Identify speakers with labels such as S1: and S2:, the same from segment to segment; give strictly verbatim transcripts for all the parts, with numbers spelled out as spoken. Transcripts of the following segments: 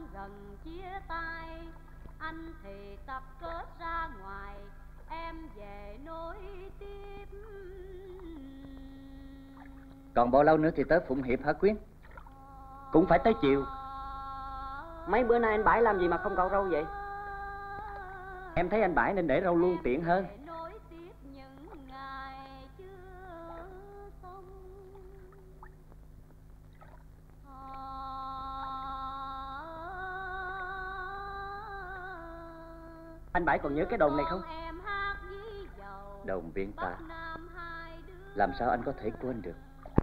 S1: gần chia tay. Anh thì tập kết ra ngoài, em về nối tiếp.
S2: Còn bao lâu nữa thì tới Phụng Hiệp hả Quyến? Cũng phải tới chiều.
S3: Mấy bữa nay anh Bãi làm gì mà không cạo râu vậy?
S2: Em thấy anh Bãi nên để râu luôn tiện hơn. Anh Bãi còn nhớ cái đồn này không? Đồn Viên Ta. Làm sao anh có thể quên được?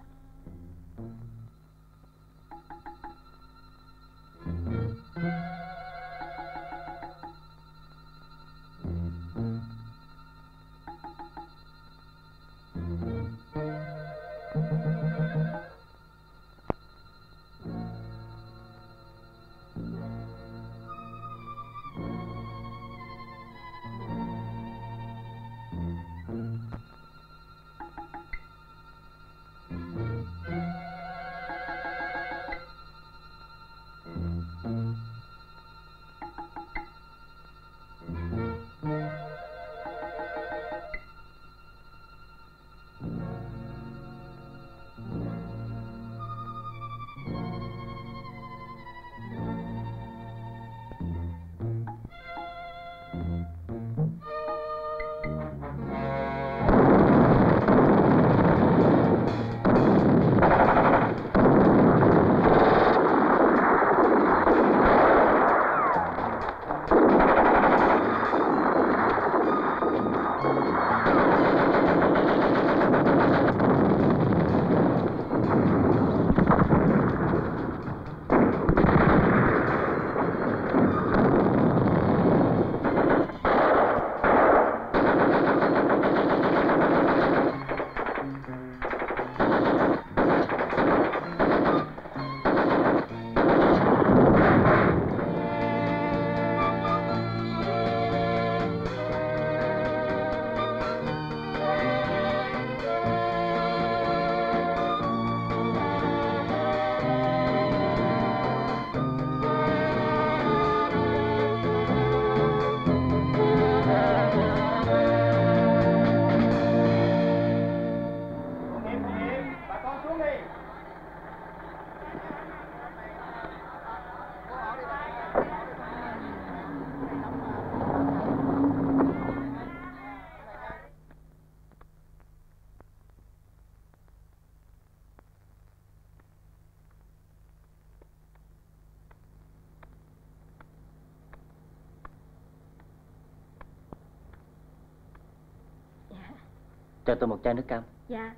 S2: Cho tôi một chai nước cam.
S4: Dạ.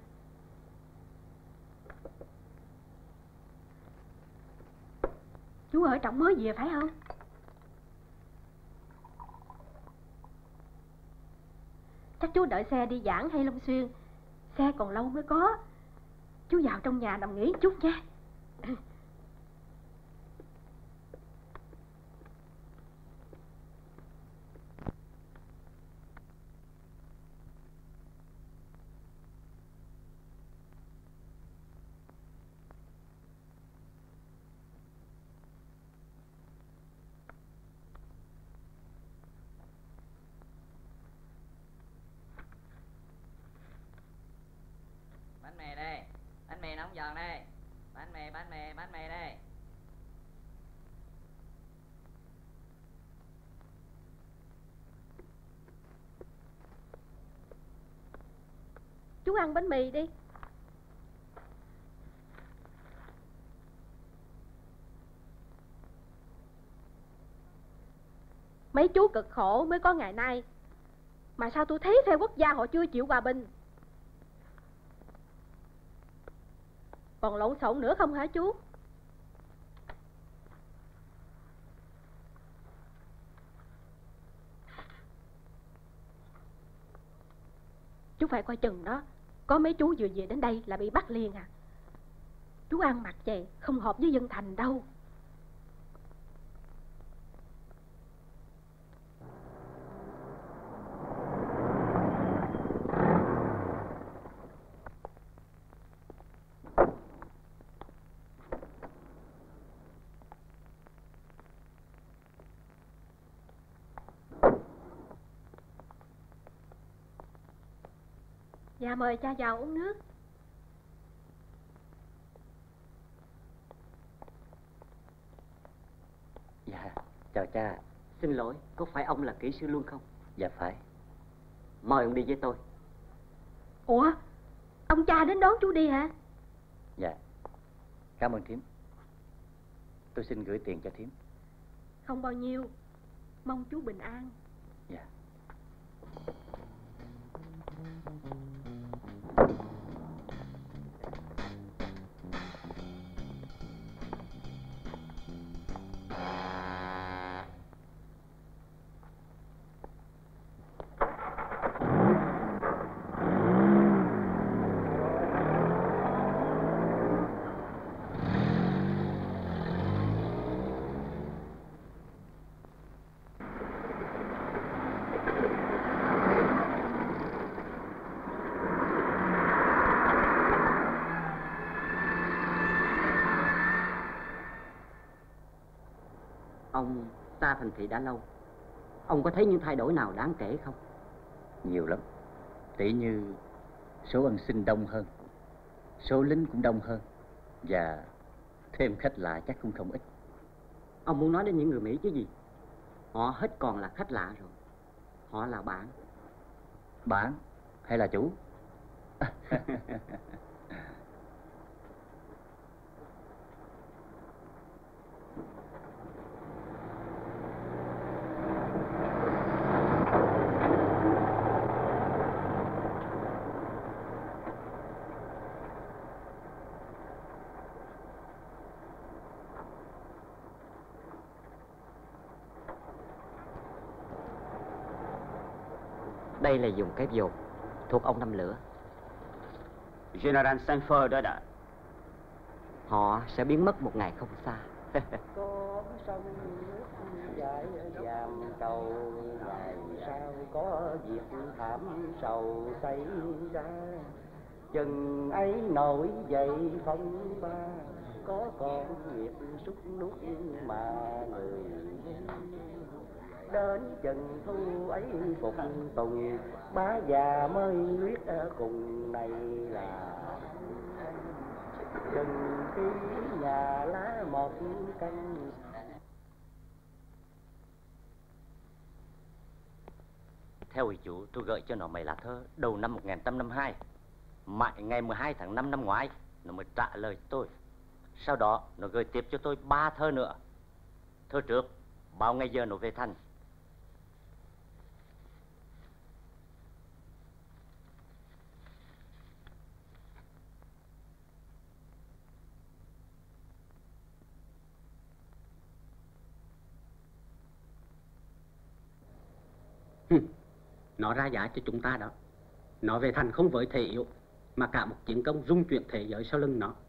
S4: Chú ở Trọng mới về phải không? Chắc chú đợi xe đi Giảng hay Long Xuyên. Xe còn lâu mới có. Chú vào trong nhà nằm nghỉ chút nha.
S3: Bánh mì đây, bánh mì nóng giòn đây. Bánh mì, bánh mì, bánh mì đây.
S4: Chú ăn bánh mì đi. Mấy chú cực khổ mới có ngày nay, mà sao tôi thấy phe quốc gia họ chưa chịu hòa bình. Còn lộn xộn nữa không hả chú? Chú phải coi chừng đó. Có mấy chú vừa về đến đây là bị bắt liền à. Chú ăn mặc vậy không hợp với dân thành đâu. Dạ mời cha vào uống nước.
S2: Dạ, chào cha.
S5: Xin lỗi, có phải ông là kỹ sư Luân không?
S2: Dạ phải.
S5: Mời ông đi với tôi.
S4: Ủa, ông cha đến đón chú đi hả?
S2: Dạ, cảm ơn thím. Tôi xin gửi tiền cho thím.
S4: Không bao nhiêu, mong chú bình an.
S2: Dạ.
S5: Ông xa thành thị đã lâu. Ông có thấy những thay đổi nào đáng kể không?
S2: Nhiều lắm. Tỷ như số ăn xin đông hơn, số lính cũng đông hơn, và thêm khách lạ chắc cũng không ít.
S5: Ông muốn nói đến những người Mỹ chứ gì? Họ hết còn là khách lạ rồi. Họ là bạn.
S2: Bạn hay là chủ?
S5: Đây là dùng kép dồn thuộc ông Năm Lửa.
S6: General Sanford đó đã.
S5: Họ sẽ biến mất một ngày không xa.
S7: Có sông nước chảy vàm cầu, ngày sau có việc thảm sầu xảy ra, chừng ấy nổi dậy phong ba, có con nghiệp xúc nút mà người đến chừng thu ấy phục tùng, bá già mới luyết cùng này là chừng khi nhà lá một canh.
S2: Theo ủy chủ, tôi gợi cho nó mấy lá thơ đầu năm một nghìn tám trăm năm mươi hai. Mãi ngày mười hai tháng năm năm ngoái, nó mới trả lời tôi. Sau đó, nó gửi tiếp cho tôi ba thơ nữa. Thơ trước, bao ngày giờ nó về thành.
S6: Nó ra giá cho chúng ta đó. Nó về thành không với thể yếu, mà cả một chiến công rung chuyển thế giới sau lưng nó.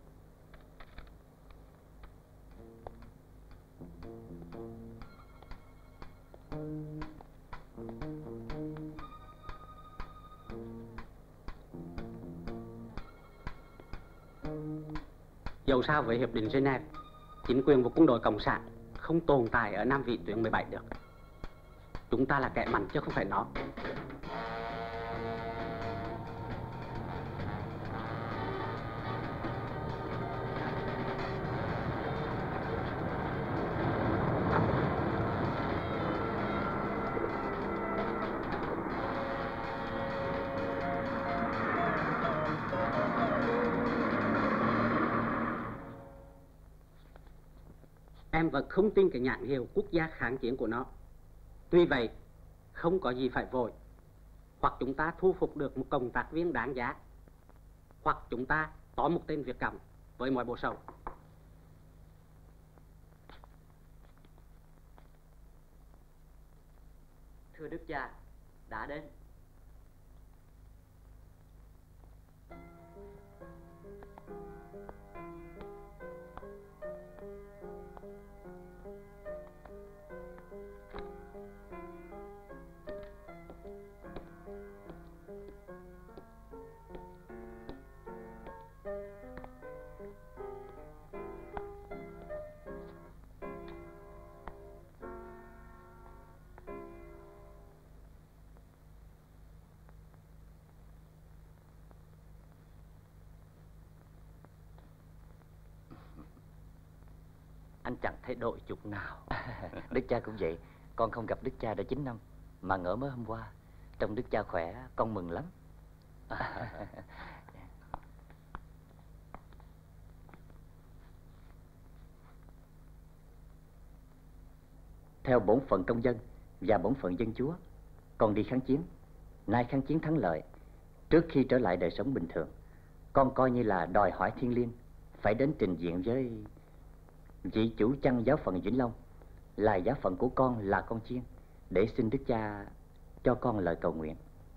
S6: Dẫu sao với Hiệp định Geneva, chính quyền của quân đội Cộng sản không tồn tại ở Nam Vĩ tuyến mười bảy được. Chúng ta là kẻ mạnh chứ không phải nó. Em vẫn không tin cái nhãn hiệu quốc gia kháng chiến của nó. Tuy vậy, không có gì phải vội. Hoặc chúng ta thu phục được một cộng tác viên đáng giá, hoặc chúng ta tóm một tên Việt Cộng với mọi bộ sầu.
S5: Thưa Đức cha, đã đến.
S2: anh chẳng thấy đổi chút nào. Đức cha cũng vậy. Con không gặp đức cha đã chín năm, mà ngỡ mới hôm qua. Trông đức cha khỏe, con mừng lắm. Theo bổn phận công dân và bổn phận dân chúa, con đi kháng chiến. Nay kháng chiến thắng lợi, trước khi trở lại đời sống bình thường, con coi như là đòi hỏi thiêng liêng phải đến trình diện với vị chủ chăn giáo phận Vĩnh Long, là giáo phận của con là con chiên, để xin đức cha cho con lời cầu nguyện.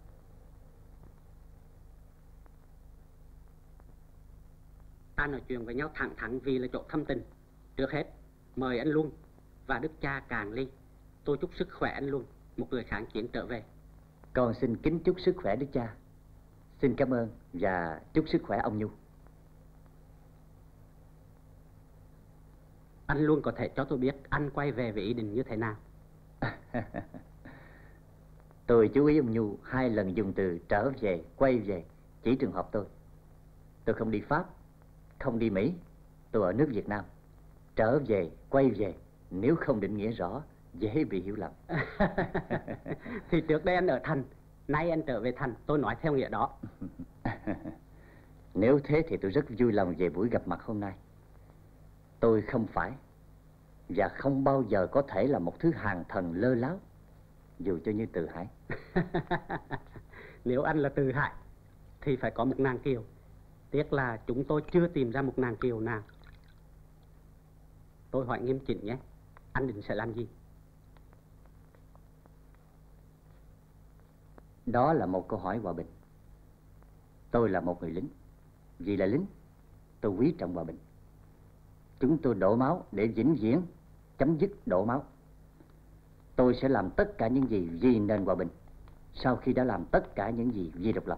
S6: Ta nói chuyện với nhau thẳng thắn vì là chỗ thâm tình. Trước hết mời anh Luân và đức cha Càn Ly. Tôi chúc sức khỏe anh Luân, một người kháng chiến trở về.
S2: Con xin kính chúc sức khỏe đức cha. Xin cảm ơn và chúc sức khỏe ông Nhu.
S6: Anh Luân có thể cho tôi biết anh quay về với ý định như thế nào?
S2: Tôi chú ý ông Nhu hai lần dùng từ trở về, quay về, chỉ trường hợp tôi. Tôi không đi Pháp, không đi Mỹ, tôi ở nước Việt Nam. Trở về, quay về, nếu không định nghĩa rõ, dễ bị hiểu lầm.
S6: Thì trước đây anh ở thành, nay anh trở về thành, tôi nói theo nghĩa đó.
S2: Nếu thế thì tôi rất vui lòng về buổi gặp mặt hôm nay. Tôi không phải và không bao giờ có thể là một thứ hàng thần lơ láo, dù cho như Từ Hải.
S6: Nếu anh là Từ Hải thì phải có một nàng kiều. Tiếc là chúng tôi chưa tìm ra một nàng kiều nào. Tôi hỏi nghiêm chỉnh nhé, anh định sẽ làm gì?
S2: Đó là một câu hỏi hòa bình. Tôi là một người lính. Vì là lính, tôi quý trọng hòa bình. Chúng tôi đổ máu để vĩnh viễn chấm dứt đổ máu. Tôi sẽ làm tất cả những gì vì nền hòa bình, sau khi đã làm tất cả những gì vì độc lập.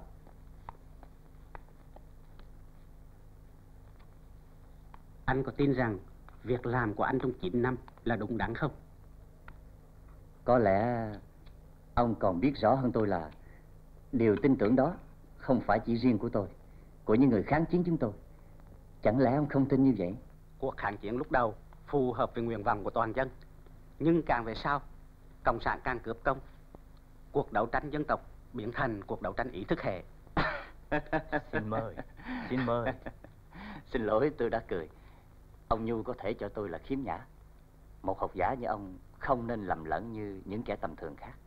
S6: Anh có tin rằng việc làm của anh trong chín năm là đúng đắn không?
S2: Có lẽ ông còn biết rõ hơn tôi là điều tin tưởng đó không phải chỉ riêng của tôi, của những người kháng chiến chúng tôi. Chẳng lẽ ông không tin như vậy?
S6: Cuộc kháng chiến lúc đầu phù hợp với nguyện vọng của toàn dân, nhưng càng về sau, cộng sản càng cướp công. Cuộc đấu tranh dân tộc biến thành cuộc đấu tranh ý thức hệ.
S2: Xin mời, xin mời. Xin lỗi, tôi đã cười. Ông Nhu có thể cho tôi là khiếm nhã. Một học giả như ông không nên lầm lẫn như những kẻ tầm thường khác.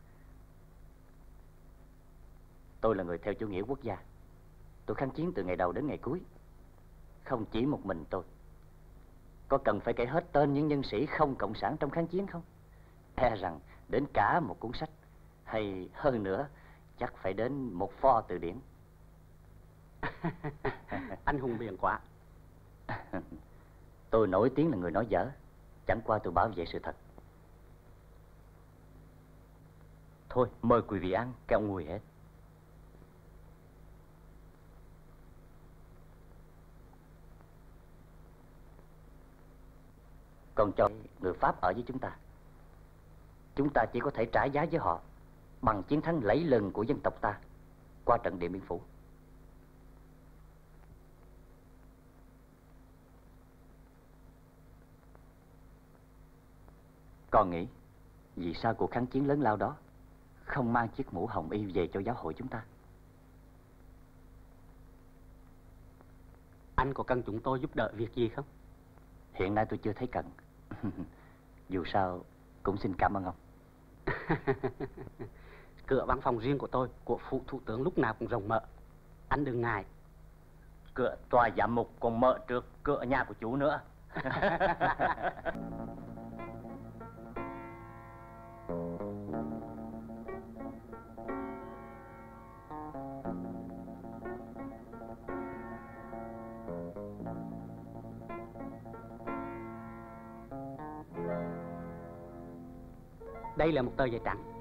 S2: Tôi là người theo chủ nghĩa quốc gia. Tôi kháng chiến từ ngày đầu đến ngày cuối. Không chỉ một mình tôi. Có cần phải kể hết tên những nhân sĩ không cộng sản trong kháng chiến không? E rằng đến cả một cuốn sách, hay hơn nữa, chắc phải đến một pho từ điển.
S6: Anh hùng biện quá.
S2: Tôi nổi tiếng là người nói dở, chẳng qua tôi bảo vệ sự thật. Thôi, mời quý vị ăn, kẹo nguội hết. Còn cho người Pháp ở với chúng ta, chúng ta chỉ có thể trả giá với họ bằng chiến thắng lẫy lừng của dân tộc ta qua trận Điện Biên Phủ. Con nghĩ vì sao cuộc kháng chiến lớn lao đó không mang chiếc mũ hồng y về cho giáo hội chúng ta?
S6: Anh có cần chúng tôi giúp đỡ việc gì không?
S2: Hiện nay tôi chưa thấy cần. Dù sao cũng xin cảm ơn ông.
S6: Cửa văn phòng riêng của tôi, của phụ thủ tướng lúc nào cũng rộng mở. Anh đừng ngại.
S2: Cửa tòa giám mục còn mở trước cửa nhà của chú nữa.
S6: Đây là một tờ giấy trắng.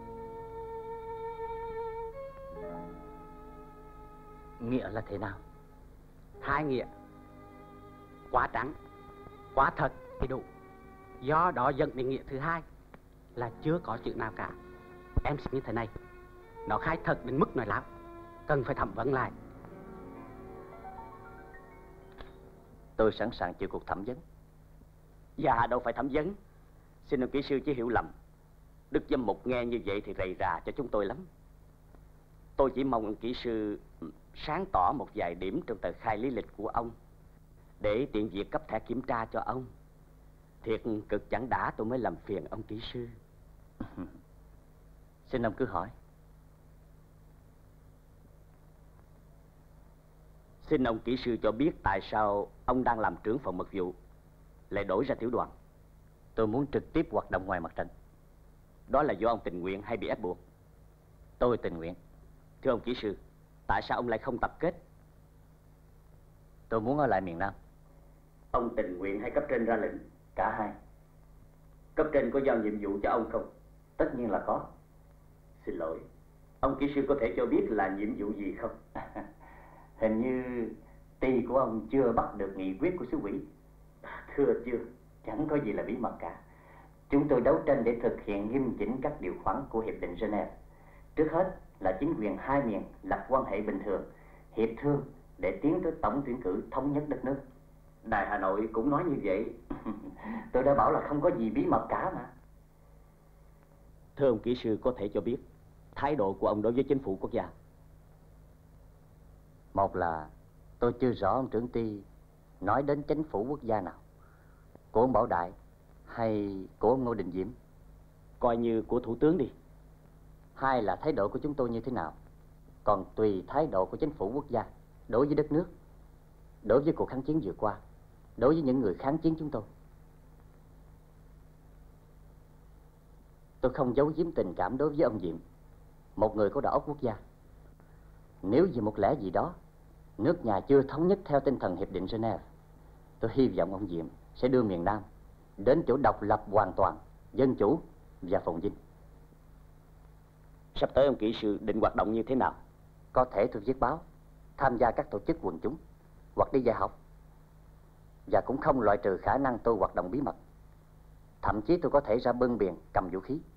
S2: Nghĩa là thế nào?
S6: Hai nghĩa. Quá trắng, quá thật thì đủ. Do đó dẫn đến nghĩa thứ hai là chưa có chữ nào cả. Em xin như thế này, nó khai thật đến mức nói láo, cần phải thẩm vấn lại.
S2: Tôi sẵn sàng chịu cuộc thẩm vấn.
S7: Dạ đâu phải thẩm vấn. Xin ông kỹ sư chứ hiểu lầm. Đức Giám mục nghe như vậy thì rầy rà cho chúng tôi lắm. Tôi chỉ mong ông kỹ sư sáng tỏ một vài điểm trong tờ khai lý lịch của ông, để tiện việc cấp thẻ kiểm tra cho ông. Thiệt cực chẳng đã tôi mới làm phiền ông kỹ sư.
S2: Xin ông cứ hỏi.
S7: Xin ông kỹ sư cho biết tại sao ông đang làm trưởng phòng mật vụ lại đổi ra tiểu đoàn?
S2: Tôi muốn trực tiếp hoạt động ngoài mặt trận.
S7: Đó là do ông tình nguyện hay bị ép buộc?
S2: Tôi tình nguyện.
S7: Thưa ông kỹ sư, tại sao ông lại không tập kết?
S2: Tôi muốn ở lại miền Nam.
S7: Ông tình nguyện hay cấp trên ra lệnh?
S2: Cả hai.
S7: Cấp trên có giao nhiệm vụ cho ông không?
S2: Tất nhiên là có.
S7: Xin lỗi, ông kỹ sư có thể cho biết là nhiệm vụ gì không?
S2: Hình như ty của ông chưa bắt được nghị quyết của xứ ủy.
S7: Thưa chưa,
S2: chẳng có gì là bí mật cả. Chúng tôi đấu tranh để thực hiện nghiêm chỉnh các điều khoản của Hiệp định Geneva. Trước hết là chính quyền hai miền lập quan hệ bình thường, hiệp thương để tiến tới tổng tuyển cử thống nhất đất nước.
S7: Đài Hà Nội cũng nói như vậy.
S2: Tôi đã bảo là không có gì bí mật cả mà.
S7: Thưa ông kỹ sư có thể cho biết thái độ của ông đối với chính phủ quốc gia?
S2: Một là tôi chưa rõ ông trưởng ty nói đến chính phủ quốc gia nào, của ông Bảo Đại hay của ông Ngô Đình Diệm.
S7: Coi như của thủ tướng đi.
S2: Hai là thái độ của chúng tôi như thế nào, còn tùy thái độ của chính phủ quốc gia đối với đất nước, đối với cuộc kháng chiến vừa qua, đối với những người kháng chiến chúng tôi. Tôi không giấu giếm tình cảm đối với ông Diệm, một người có đạo óc quốc gia. Nếu vì một lẽ gì đó nước nhà chưa thống nhất theo tinh thần Hiệp định Geneva, tôi hy vọng ông Diệm sẽ đưa miền Nam đến chỗ độc lập hoàn toàn, dân chủ và phồn vinh.
S7: Sắp tới ông kỹ sư định hoạt động như thế nào?
S2: Có thể tôi viết báo, tham gia các tổ chức quần chúng, hoặc đi dạy học. Và cũng không loại trừ khả năng tôi hoạt động bí mật. Thậm chí tôi có thể ra bưng biển cầm vũ khí.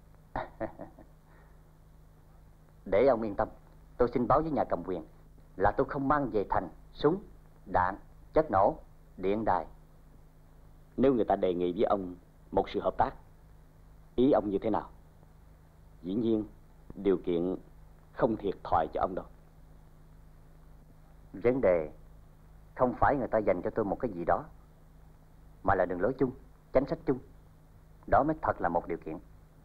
S2: Để ông yên tâm, tôi xin báo với nhà cầm quyền là tôi không mang về thành súng, đạn, chất nổ, điện đài.
S7: Nếu người ta đề nghị với ông một sự hợp tác, ý ông như thế nào? Dĩ nhiên điều kiện không thiệt thòi cho ông đâu.
S2: Vấn đề không phải người ta dành cho tôi một cái gì đó, mà là đường lối chung, chính sách chung. Đó mới thật là một điều kiện.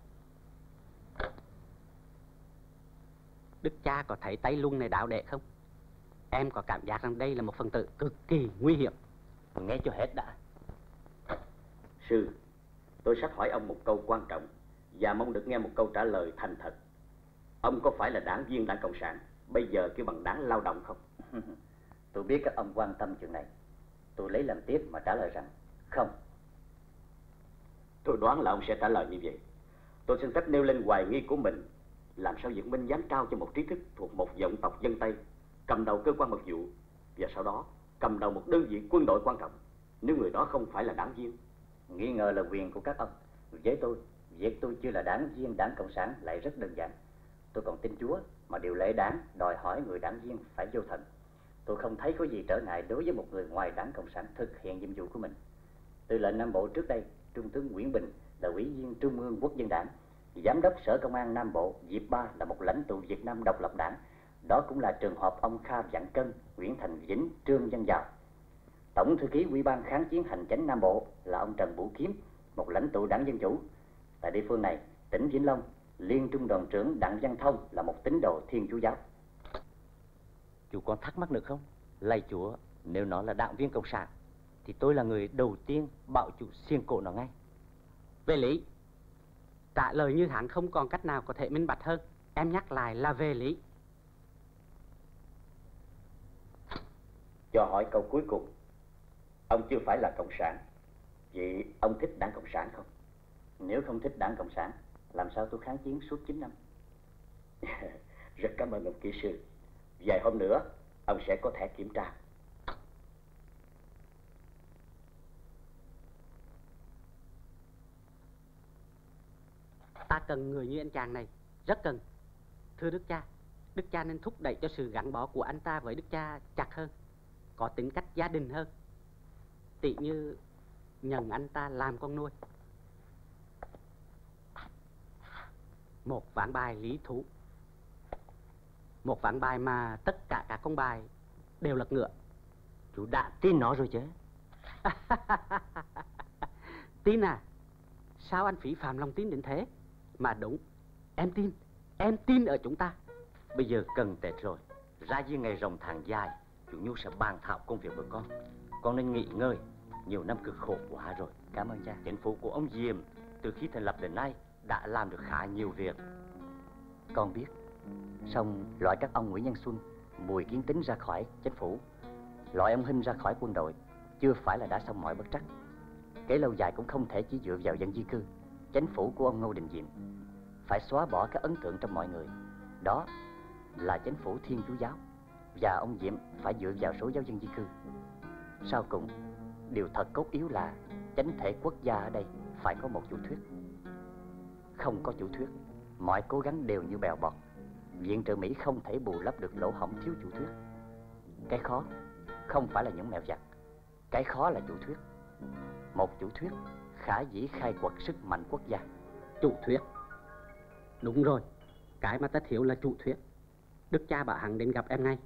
S6: Đức cha có thấy tay lung này đạo đệ không? Em có cảm giác rằng đây là một phần tử cực kỳ nguy hiểm.
S2: Tôi nghe cho hết đã.
S7: Sư, tôi sắp hỏi ông một câu quan trọng và mong được nghe một câu trả lời thành thật. Ông có phải là đảng viên Đảng Cộng sản, bây giờ kêu bằng Đảng Lao động không?
S2: Tôi biết các ông quan tâm chuyện này. Tôi lấy làm tiếc mà trả lời rằng không.
S7: Tôi đoán là ông sẽ trả lời như vậy. Tôi xin phép nêu lên hoài nghi của mình. Làm sao Việt Minh dám trao cho một trí thức thuộc một vọng tộc dân Tây cầm đầu cơ quan mật vụ, và sau đó cầm đầu một đơn vị quân đội quan trọng, nếu người đó không phải là đảng viên?
S2: Nghi ngờ là quyền của các ông. Với tôi, việc tôi chưa là đảng viên Đảng Cộng sản lại rất đơn giản. Tôi còn tin Chúa, mà điều lệ đảng đòi hỏi người đảng viên phải vô thần. Tôi không thấy có gì trở ngại đối với một người ngoài Đảng Cộng sản thực hiện nhiệm vụ của mình. Tư lệnh Nam Bộ trước đây, Trung tướng Nguyễn Bình là ủy viên Trung ương Quốc dân Đảng, Giám đốc Sở Công an Nam Bộ Diệp Ba là một lãnh tụ Việt Nam độc lập đảng. Đó cũng là trường hợp ông Kha Vạn Cân, Nguyễn Thành Vĩnh, Trương Văn Giàu. Tổng thư ký Ủy ban Kháng chiến Hành chánh Nam Bộ là ông Trần Bửu Kiếm, một lãnh tụ Đảng Dân Chủ. Tại địa phương này, tỉnh Vĩnh Long, Liên Trung đoàn trưởng Đặng Văn Thông là một tín đồ Thiên Chúa giáo. Chú còn thắc mắc nữa không? Lạy Chúa, nếu nó là đảng viên Cộng sản thì tôi là người đầu tiên bảo chủ xiên cổ nó ngay.
S6: Về lý, trả lời như hắn không còn cách nào có thể minh bạch hơn. Em nhắc lại là về lý.
S7: Cho hỏi câu cuối cùng. Ông chưa phải là Cộng sản, vậy ông thích Đảng Cộng sản không?
S2: Nếu không thích Đảng Cộng sản, làm sao tôi kháng chiến suốt chín năm?
S7: Rất cảm ơn ông kỹ sư. Vài hôm nữa ông sẽ có thẻ kiểm tra.
S6: Ta cần người như anh chàng này, rất cần. Thưa Đức cha, Đức cha nên thúc đẩy cho sự gắn bó của anh ta với Đức cha chặt hơn, có tính cách gia đình hơn. Tỷ như nhận anh ta làm con nuôi. Một ván bài lý thú, một ván bài mà tất cả các con bài đều lật ngựa.
S2: Chú đã tin nó rồi chứ?
S6: Tin à? Sao anh phí phạm lòng tin đến thế? Mà đúng, em tin, em tin ở chúng ta.
S2: Bây giờ cần Tết rồi, ra với ngày rồng tháng dài, chú Nhu sẽ bàn thảo công việc với con. Con nên nghỉ ngơi, nhiều năm cực khổ quá rồi.
S5: Cảm ơn cha.
S2: Chính phủ của ông Diệm từ khi thành lập đến nay đã làm được khá nhiều việc.
S5: Con biết. Xong loại các ông Nguyễn Nhân Xuân, Bùi Kiến Tính ra khỏi chính phủ, loại ông Hinh ra khỏi quân đội, chưa phải là đã xong mọi bất trắc. Kể lâu dài cũng không thể chỉ dựa vào dân di cư. Chính phủ của ông Ngô Đình Diệm phải xóa bỏ các ấn tượng trong mọi người. Đó là chính phủ Thiên Chúa giáo. Và ông Diệm phải dựa vào số giáo dân di cư. Sau cùng, điều thật cốt yếu là chánh thể quốc gia ở đây phải có một chủ thuyết. Không có chủ thuyết, mọi cố gắng đều như bèo bọt. Viện trợ Mỹ không thể bù lấp được lỗ hổng thiếu chủ thuyết. Cái khó không phải là những mẹo vặt, cái khó là chủ thuyết. Một chủ thuyết khả dĩ khai quật sức mạnh quốc gia.
S6: Chủ thuyết. Đúng rồi, cái mà ta thiếu là chủ thuyết. Đức cha bảo hắn đến gặp em ngay.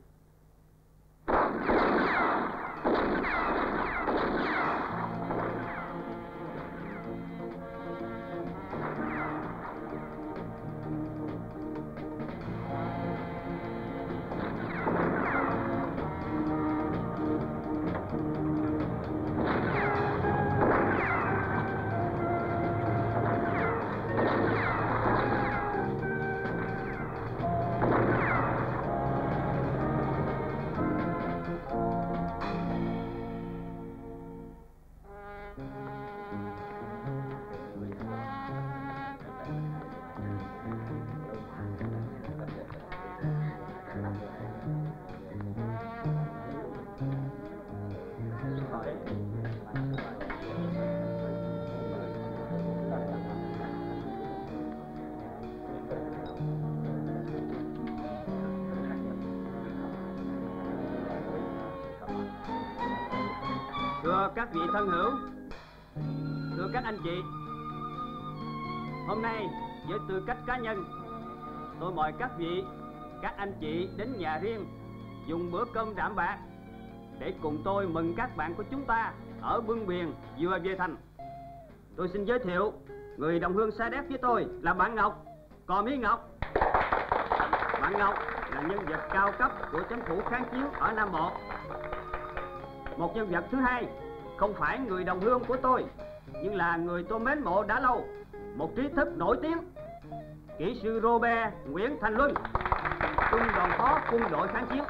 S8: Thưa các vị thân hữu, thưa các anh chị, hôm nay với tư cách cá nhân, tôi mời các vị, các anh chị đến nhà riêng dùng bữa cơm đạm bạc để cùng tôi mừng các bạn của chúng ta ở bưng biển vừa về thành. Tôi xin giới thiệu người đồng hương xa đét với tôi là bạn Ngọc, Cò Mỹ Ngọc. Bạn Ngọc là nhân vật cao cấp của chính phủ kháng chiến ở Nam Bộ. Một nhân vật thứ hai không phải người đồng hương của tôi, nhưng là người tôi mến mộ đã lâu, một trí thức nổi tiếng, kỹ sư Robert Nguyễn Thành Luân, trung đoàn phó quân đội kháng chiến.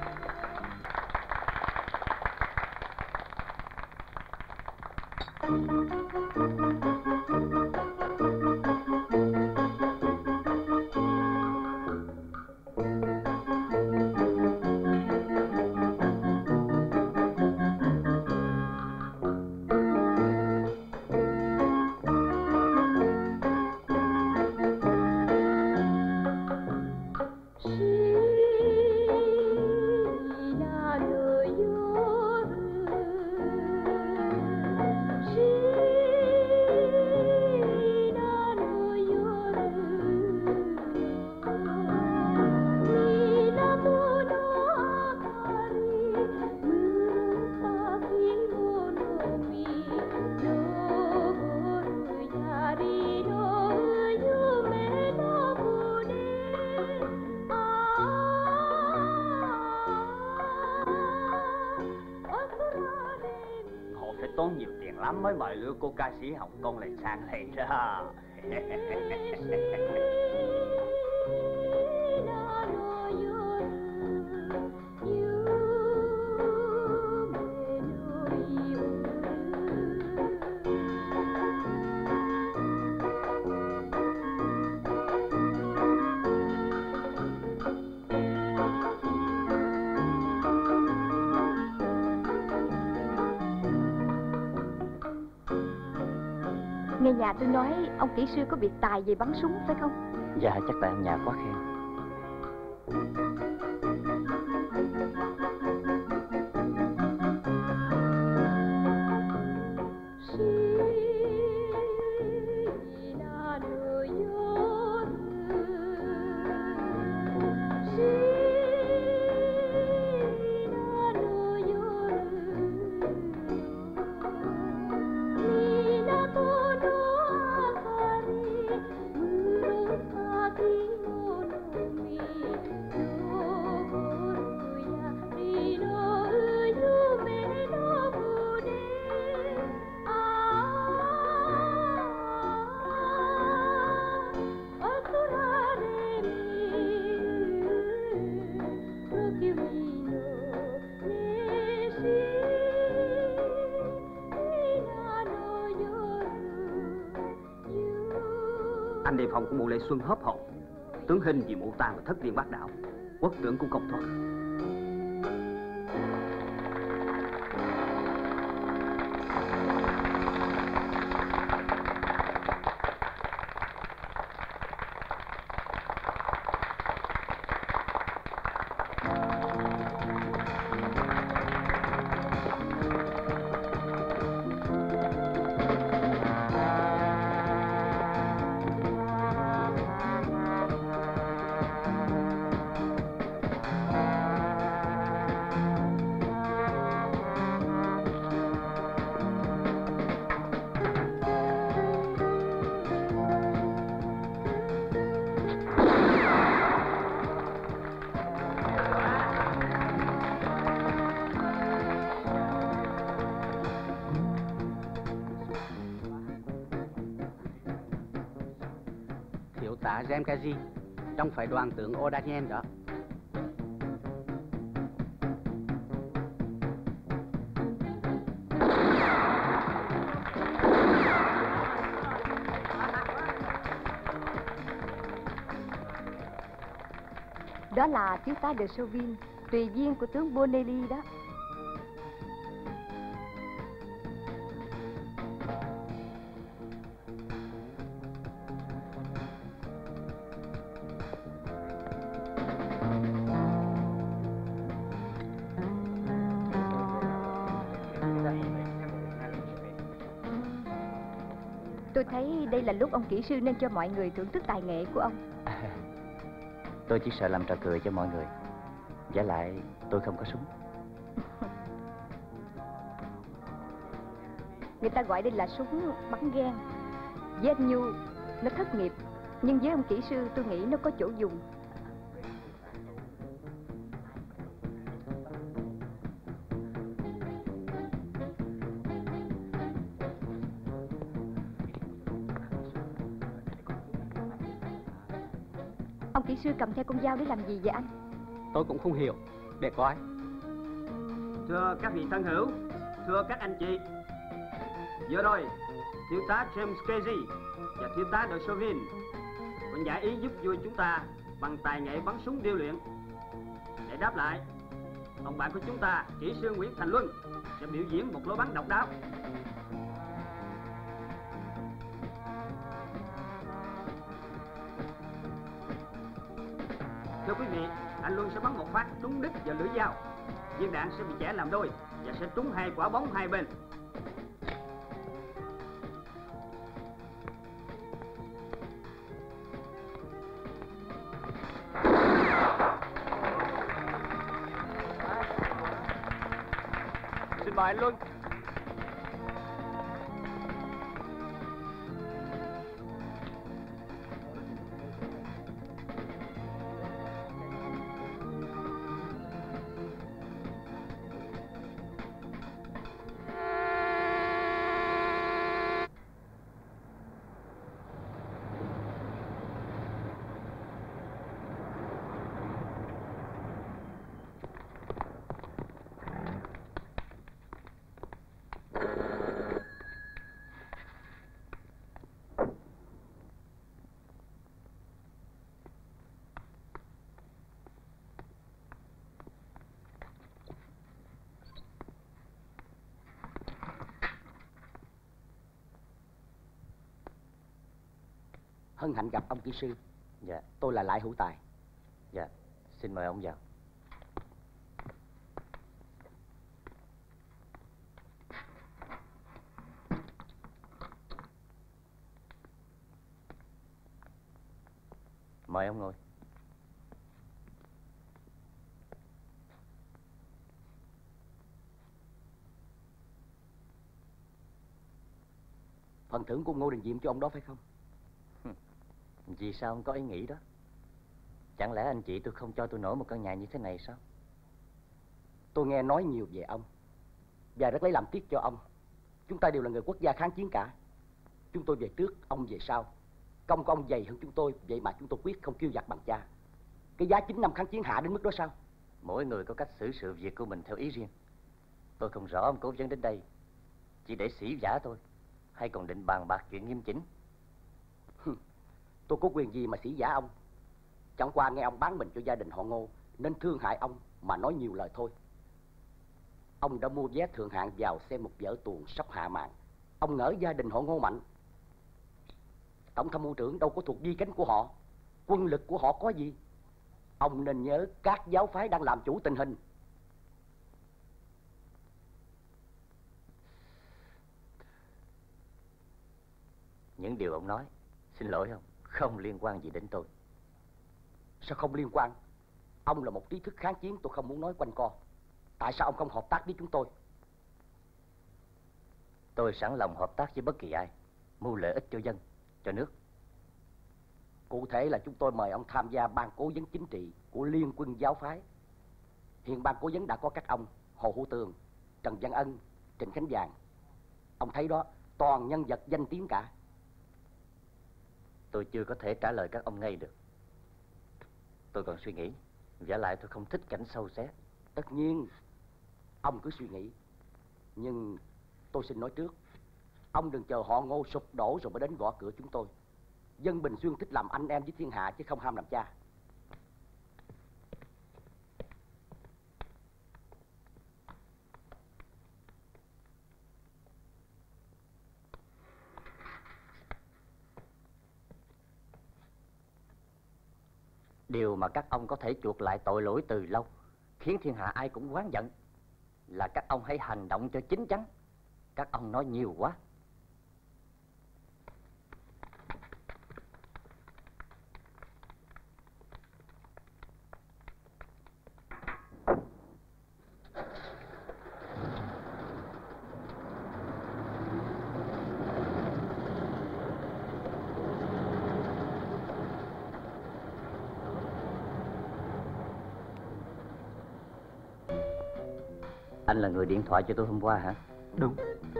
S2: Tốn nhiều tiền lắm mới mời lứa cô ca sĩ Hồng Kông lại sang đây đó.
S4: Nghe nhà tôi nói ông kỹ sư có biệt tài về bắn súng phải không?
S5: Dạ chắc tại ông nhà quá khen.
S4: Hãy
S8: Anh đề phòng của mụ Lệ Xuân hớp hồn, tướng hình vì mụ tàn và thất điên bác đạo, quốc trưởng cũng không thoát.
S6: Tá Zemkazi trong phải đoàn tướng O'Daniel đó.
S9: Đó là thiếu tá de Chauvin, tùy viên của tướng Bonelli đó. Tôi thấy đây là lúc ông kỹ sư nên cho mọi người thưởng thức tài nghệ của ông.
S5: Tôi chỉ sợ làm trò cười cho mọi người. Giả lại tôi không có súng.
S9: Người ta gọi đây là súng bắn ghen. Với anh Nhu nó thất nghiệp, nhưng với ông kỹ sư tôi nghĩ nó có chỗ dùng. Ông kỹ sư cầm theo con dao để làm gì vậy anh?
S6: Tôi cũng không hiểu. Để coi.
S8: Thưa các vị thân hữu, thưa các anh chị, vừa rồi thiếu tá James Casey và thiếu tá de Chauvin cũng giải ý giúp vui chúng ta bằng tài nghệ bắn súng điêu luyện. Để đáp lại, ông bạn của chúng ta, kỹ sư Nguyễn Thành Luân, sẽ biểu diễn một lối bắn độc đáo. Thưa quý vị, anh Luân sẽ bắn một phát trúng đích vào lưỡi dao. Viên đạn sẽ bị chẻ làm đôi và sẽ trúng hai quả bóng hai bên.
S6: Xin mời anh Luân.
S5: Hân hạnh gặp ông kỹ sư.
S2: Dạ.
S5: Tôi là Lại Hữu Tài.
S2: Dạ. Xin mời ông vào. Mời ông ngồi.
S5: Phần thưởng của Ngô Đình Diệm cho ông đó phải không?
S2: Vì sao ông có ý nghĩ đó? Chẳng lẽ anh chị tôi không cho tôi nổi một căn nhà như thế này sao?
S5: Tôi nghe nói nhiều về ông và rất lấy làm tiếc cho ông. Chúng ta đều là người quốc gia kháng chiến cả. Chúng tôi về trước, ông về sau. Công của ông dày hơn chúng tôi, vậy mà chúng tôi quyết không kêu giặc bằng cha. Cái giá chín năm kháng chiến hạ đến mức đó sao?
S2: Mỗi người có cách xử sự việc của mình theo ý riêng. Tôi không rõ ông cố vấn đến đây chỉ để xỉ vả tôi, hay còn định bàn bạc chuyện nghiêm chỉnh?
S7: Tôi có quyền gì mà sĩ giả ông? Chẳng qua nghe ông bán mình cho gia đình họ Ngô nên thương hại ông mà nói nhiều lời thôi. Ông đã mua vé thượng hạng vào xem một vở tuồng sắp hạ màn. Ông ngỡ gia đình họ Ngô mạnh. Tổng tham mưu trưởng đâu có thuộc vi cánh của họ. Quân lực của họ có gì? Ông nên nhớ các giáo phái đang làm chủ tình hình.
S5: Những điều ông nói, xin lỗi không, không liên quan gì đến tôi.
S7: Sao không liên quan? Ông là một trí thức kháng chiến, tôi không muốn nói quanh co. Tại sao ông không hợp tác với chúng tôi?
S5: Tôi sẵn lòng hợp tác với bất kỳ ai, mưu lợi ích cho dân, cho nước.
S7: Cụ thể là chúng tôi mời ông tham gia ban cố vấn chính trị của Liên quân giáo phái. Hiện ban cố vấn đã có các ông Hồ Hữu Tường, Trần Văn Ân, Trịnh Khánh Vàng. Ông thấy đó, toàn nhân vật danh tiếng cả.
S5: Tôi chưa có thể trả lời các ông ngay được. Tôi còn suy nghĩ. Vả lại tôi không thích cảnh sâu xé.
S7: Tất nhiên, ông cứ suy nghĩ. Nhưng tôi xin nói trước, ông đừng chờ họ Ngô sụp đổ rồi mới đến gõ cửa chúng tôi. Dân Bình Xuyên thích làm anh em với thiên hạ chứ không ham làm cha.
S5: Điều mà các ông có thể chuộc lại tội lỗi từ lâu, khiến thiên hạ ai cũng oán giận, là các ông hãy hành động cho chín chắn. Các ông nói nhiều quá. Anh là người điện thoại cho tôi hôm qua hả?
S10: Đúng.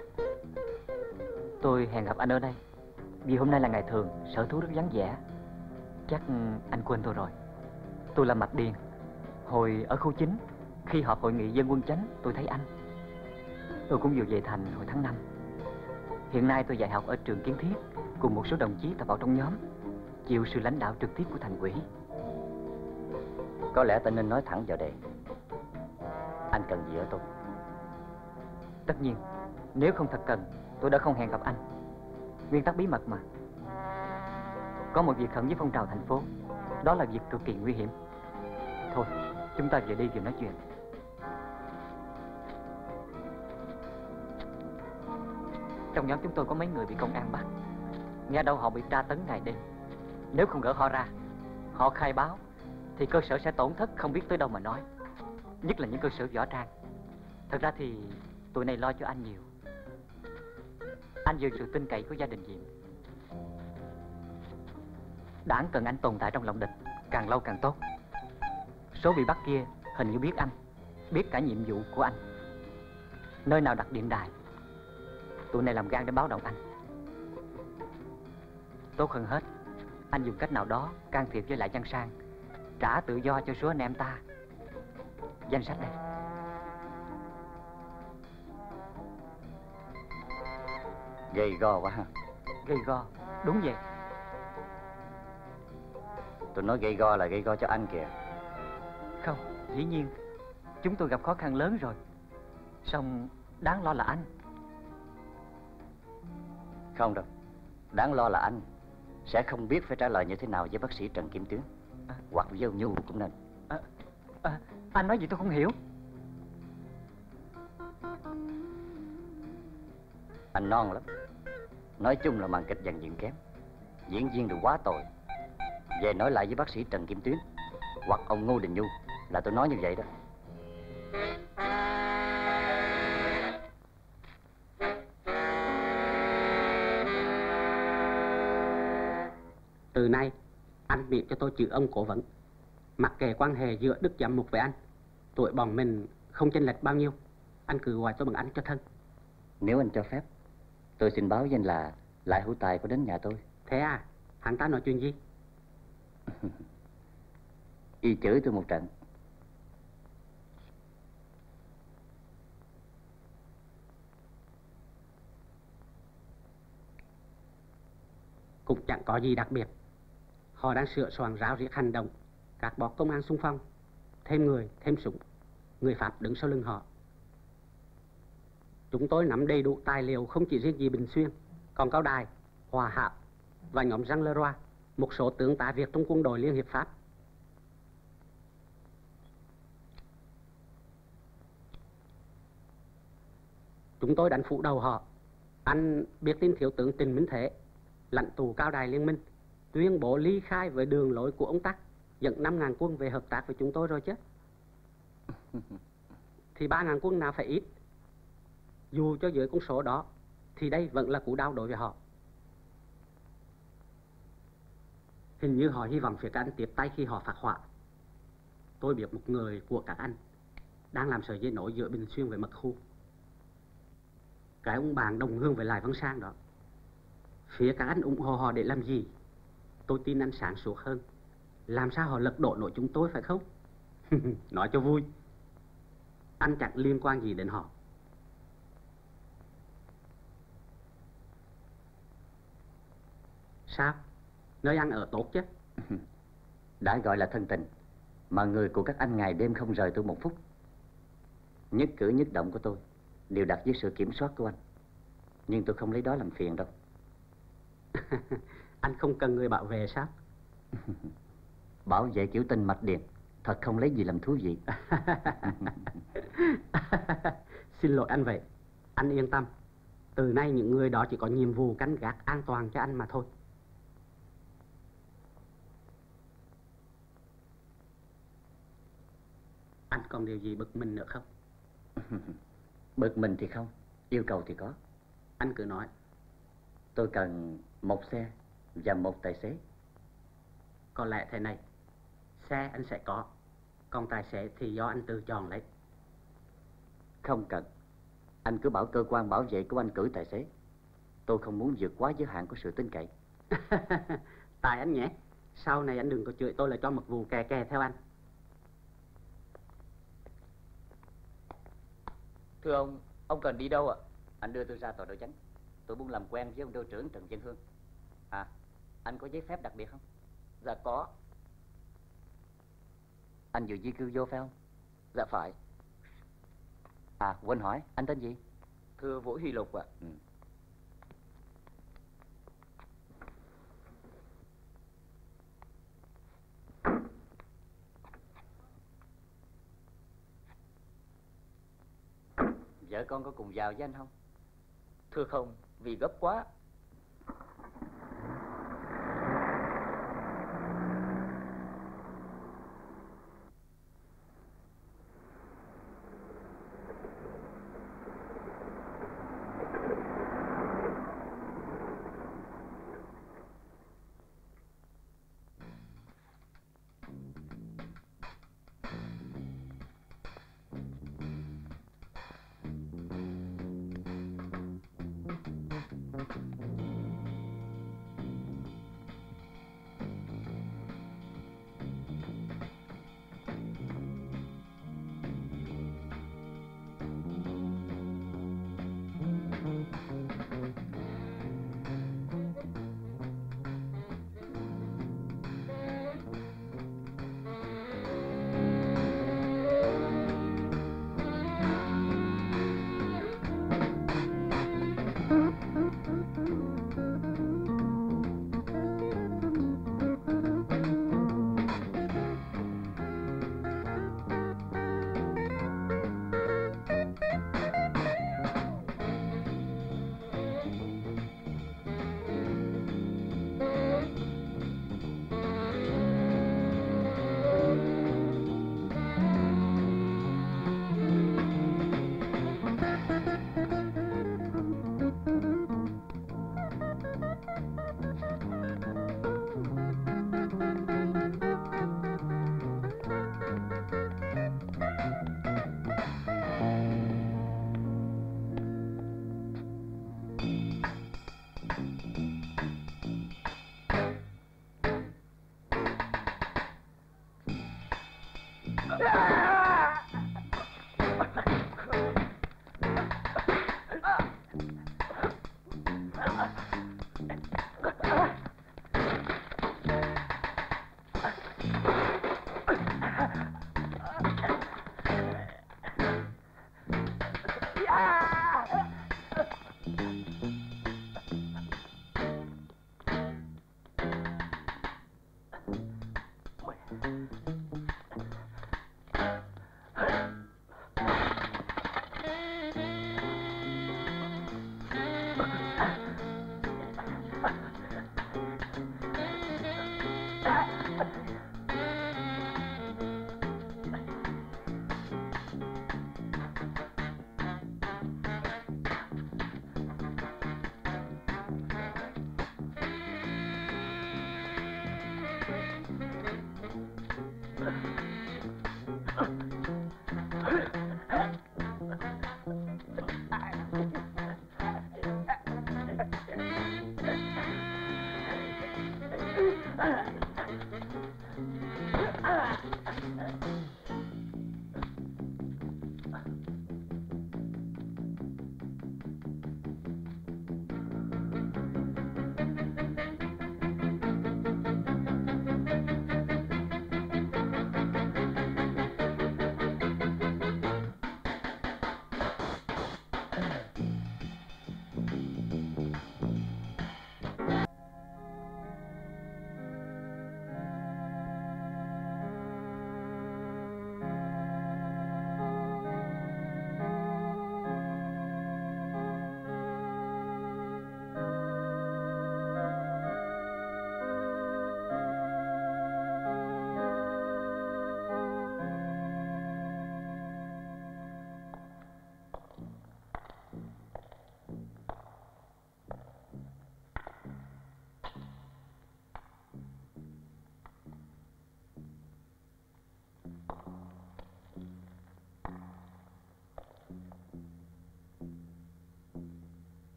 S10: Tôi hẹn gặp anh ở đây vì hôm nay là ngày thường, sở thú rất vắng vẻ. Chắc anh quên tôi rồi. Tôi là Mạch Điền. Hồi ở khu chín, khi họp hội nghị dân quân chánh, tôi thấy anh. Tôi cũng vừa về thành hồi tháng năm. Hiện nay tôi dạy học ở trường Kiến Thiết, cùng một số đồng chí tập vào trong nhóm, chịu sự lãnh đạo trực tiếp của thành ủy.
S5: Có lẽ tôi nên nói thẳng vào đề. Anh cần gì ở tôi?
S10: Tất nhiên, nếu không thật cần, tôi đã không hẹn gặp anh. Nguyên tắc bí mật mà. Có một việc khẩn với phong trào thành phố. Đó là việc cực kỳ nguy hiểm. Thôi, chúng ta về đi rồi nói chuyện. Trong nhóm chúng tôi có mấy người bị công an bắt. Nghe đâu họ bị tra tấn ngày đêm. Nếu không gỡ họ ra, họ khai báo, thì cơ sở sẽ tổn thất không biết tới đâu mà nói. Nhất là những cơ sở võ trang. Thật ra thì tụi này lo cho anh nhiều. Anh vừa sự tin cậy của gia đình Diệm. Đảng cần anh tồn tại trong lòng địch, càng lâu càng tốt. Số bị bắt kia hình như biết anh, biết cả nhiệm vụ của anh. Nơi nào đặt điện đài, tụi này làm gan để báo động anh. Tốt hơn hết, anh dùng cách nào đó can thiệp với lại Văn Sang, trả tự do cho số anh em ta. Danh sách đây.
S5: Gầy go quá ha.
S10: Gầy go, đúng vậy.
S5: Tôi nói gầy go là gầy go cho anh kìa.
S10: Không, dĩ nhiên chúng tôi gặp khó khăn lớn rồi. Song đáng lo là anh.
S5: Không đâu, đáng lo là anh sẽ không biết phải trả lời như thế nào với bác sĩ Trần Kim Tuyến, à, hoặc với ông Nhu cũng nên.
S10: à, à, Anh nói gì tôi không hiểu.
S5: Anh non lắm. Nói chung là màn kịch dàn dựng kém, diễn viên được quá tồi. Về nói lại với bác sĩ Trần Kim Tuyến hoặc ông Ngô Đình Nhu là tôi nói như vậy đó.
S6: Từ nay anh miễn cho tôi chữ ông cố vấn. Mặc kệ quan hệ giữa Đức Giám Mục với anh, tuổi bọn mình không chênh lệch bao nhiêu, anh cứ gọi tôi bằng anh cho thân.
S5: Nếu anh cho phép, tôi xin báo với anh là Lại Hữu Tài có đến nhà tôi.
S6: Thế à? Hắn ta nói chuyện gì?
S5: Y chửi tôi một trận.
S6: Cũng chẳng có gì đặc biệt. Họ đang sửa soạn ráo riết hành động. Các bó công an xung phong, thêm người, thêm súng. Người Pháp đứng sau lưng họ. Chúng tôi nắm đầy đủ tài liệu không chỉ riêng gì Bình Xuyên, còn Cao Đài, Hòa Hảo và nhóm Jean Leroy, một số tướng tá Việt trong quân đội Liên hiệp Pháp. Chúng tôi đánh phủ đầu họ. Anh biết tin thiếu tướng Trịnh Minh Thế, lãnh tụ Cao Đài Liên minh, tuyên bố ly khai với đường lối của ông Tắc, dẫn năm ngàn quân về hợp tác với chúng tôi rồi chứ. Thì ba ngàn quân nào phải ít. Dù cho dưới con số đó, thì đây vẫn là cú đau đối với họ. Hình như họ hy vọng phía các anh tiếp tay khi họ phát họa. Tôi biết một người của các anh đang làm sợi dây nối giữa Bình Xuyên với Mật Khu. Cái ông bạn đồng hương với Lại Văn Sang đó. Phía các anh ủng hộ họ để làm gì? Tôi tin anh sáng suốt hơn. Làm sao họ lật đổ nổi chúng tôi phải không? Nói cho vui. Anh chẳng liên quan gì đến họ. Sao? Nơi ăn ở tốt chứ?
S5: Đã gọi là thân tình, mà người của các anh ngày đêm không rời tôi một phút. Nhất cử nhất động của tôi đều đặt dưới sự kiểm soát của anh. Nhưng tôi không lấy đó làm phiền đâu.
S6: Anh không cần người bảo vệ sao?
S5: Bảo vệ kiểu tình mạch điện thật không lấy gì làm thú vị.
S6: Xin lỗi anh vậy. Anh yên tâm. Từ nay những người đó chỉ có nhiệm vụ canh gác an toàn cho anh mà thôi. Anh còn điều gì bực mình nữa không?
S5: Bực mình thì không, yêu cầu thì có.
S6: Anh cứ nói.
S5: Tôi cần một xe và một tài xế.
S6: Có lẽ thế này, xe anh sẽ có, còn tài xế thì do anh tự chọn lấy.
S5: Không cần. Anh cứ bảo cơ quan bảo vệ của anh cử tài xế. Tôi không muốn vượt quá giới hạn của sự tin cậy.
S6: Tại anh nhé. Sau này anh đừng có chửi tôi là cho một vụ kè kè theo anh.
S5: Thưa ông, ông cần đi đâu ạ? Anh đưa tôi ra tòa đội chánh. Tôi muốn làm quen với ông đội trưởng Trần Văn Hương. À, anh có giấy phép đặc biệt không?
S7: Dạ có.
S5: Anh vừa di cư vô phải không?
S7: Dạ phải.
S5: À, quên hỏi, anh tên gì?
S7: Thưa Vũ Huy Lục ạ.
S5: Ừ. Vợ con có cùng vào với anh không?
S7: Thưa không, vì gấp quá. Thank you.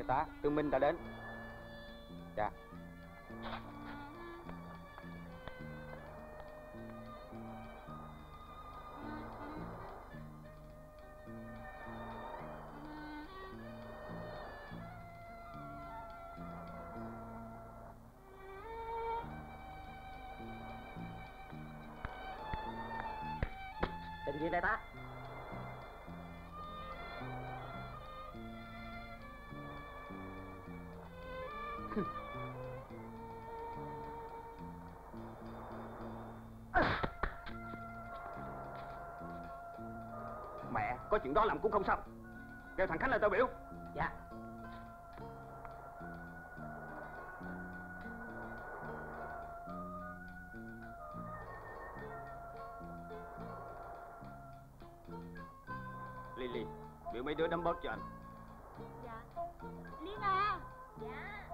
S8: Đại tá Tương Minh đã đến. Dạ.
S5: Tình gì đại tá?
S8: Mẹ, có chuyện đó làm cũng không xong. Kêu thằng Khánh lên tao biểu.
S5: Dạ.
S8: Lily, biểu mấy đứa đấm bớt cho anh.
S1: Dạ. Liên à. Dạ.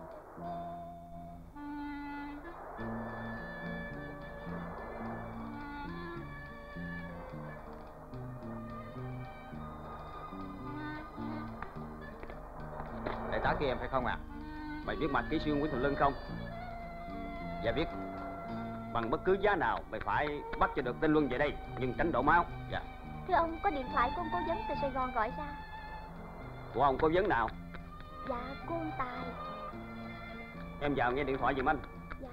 S8: Đại tá kia em phải không ạ? À? Mày biết mặt kỹ sư Nguyễn Thùy Lân không? Dạ biết. Bằng bất cứ giá nào mày phải bắt cho được tên Luân về đây, nhưng tránh đổ máu. Dạ.
S11: Thưa ông, có điện thoại của ông cố vấn từ Sài Gòn gọi ra.
S8: Của ông cố vấn nào?
S11: Dạ, cô ông Tài.
S8: Em vào nghe điện thoại giùm anh.
S11: Dạ.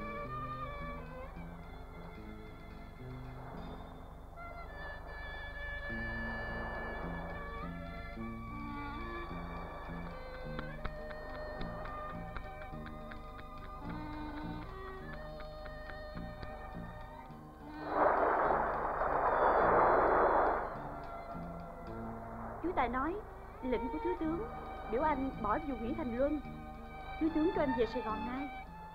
S4: Chú Tài nói lệnh của thiếu tướng biểu anh bỏ vụ Nguyễn Thành Luân. Thiếu tướng cho anh về Sài Gòn ngay.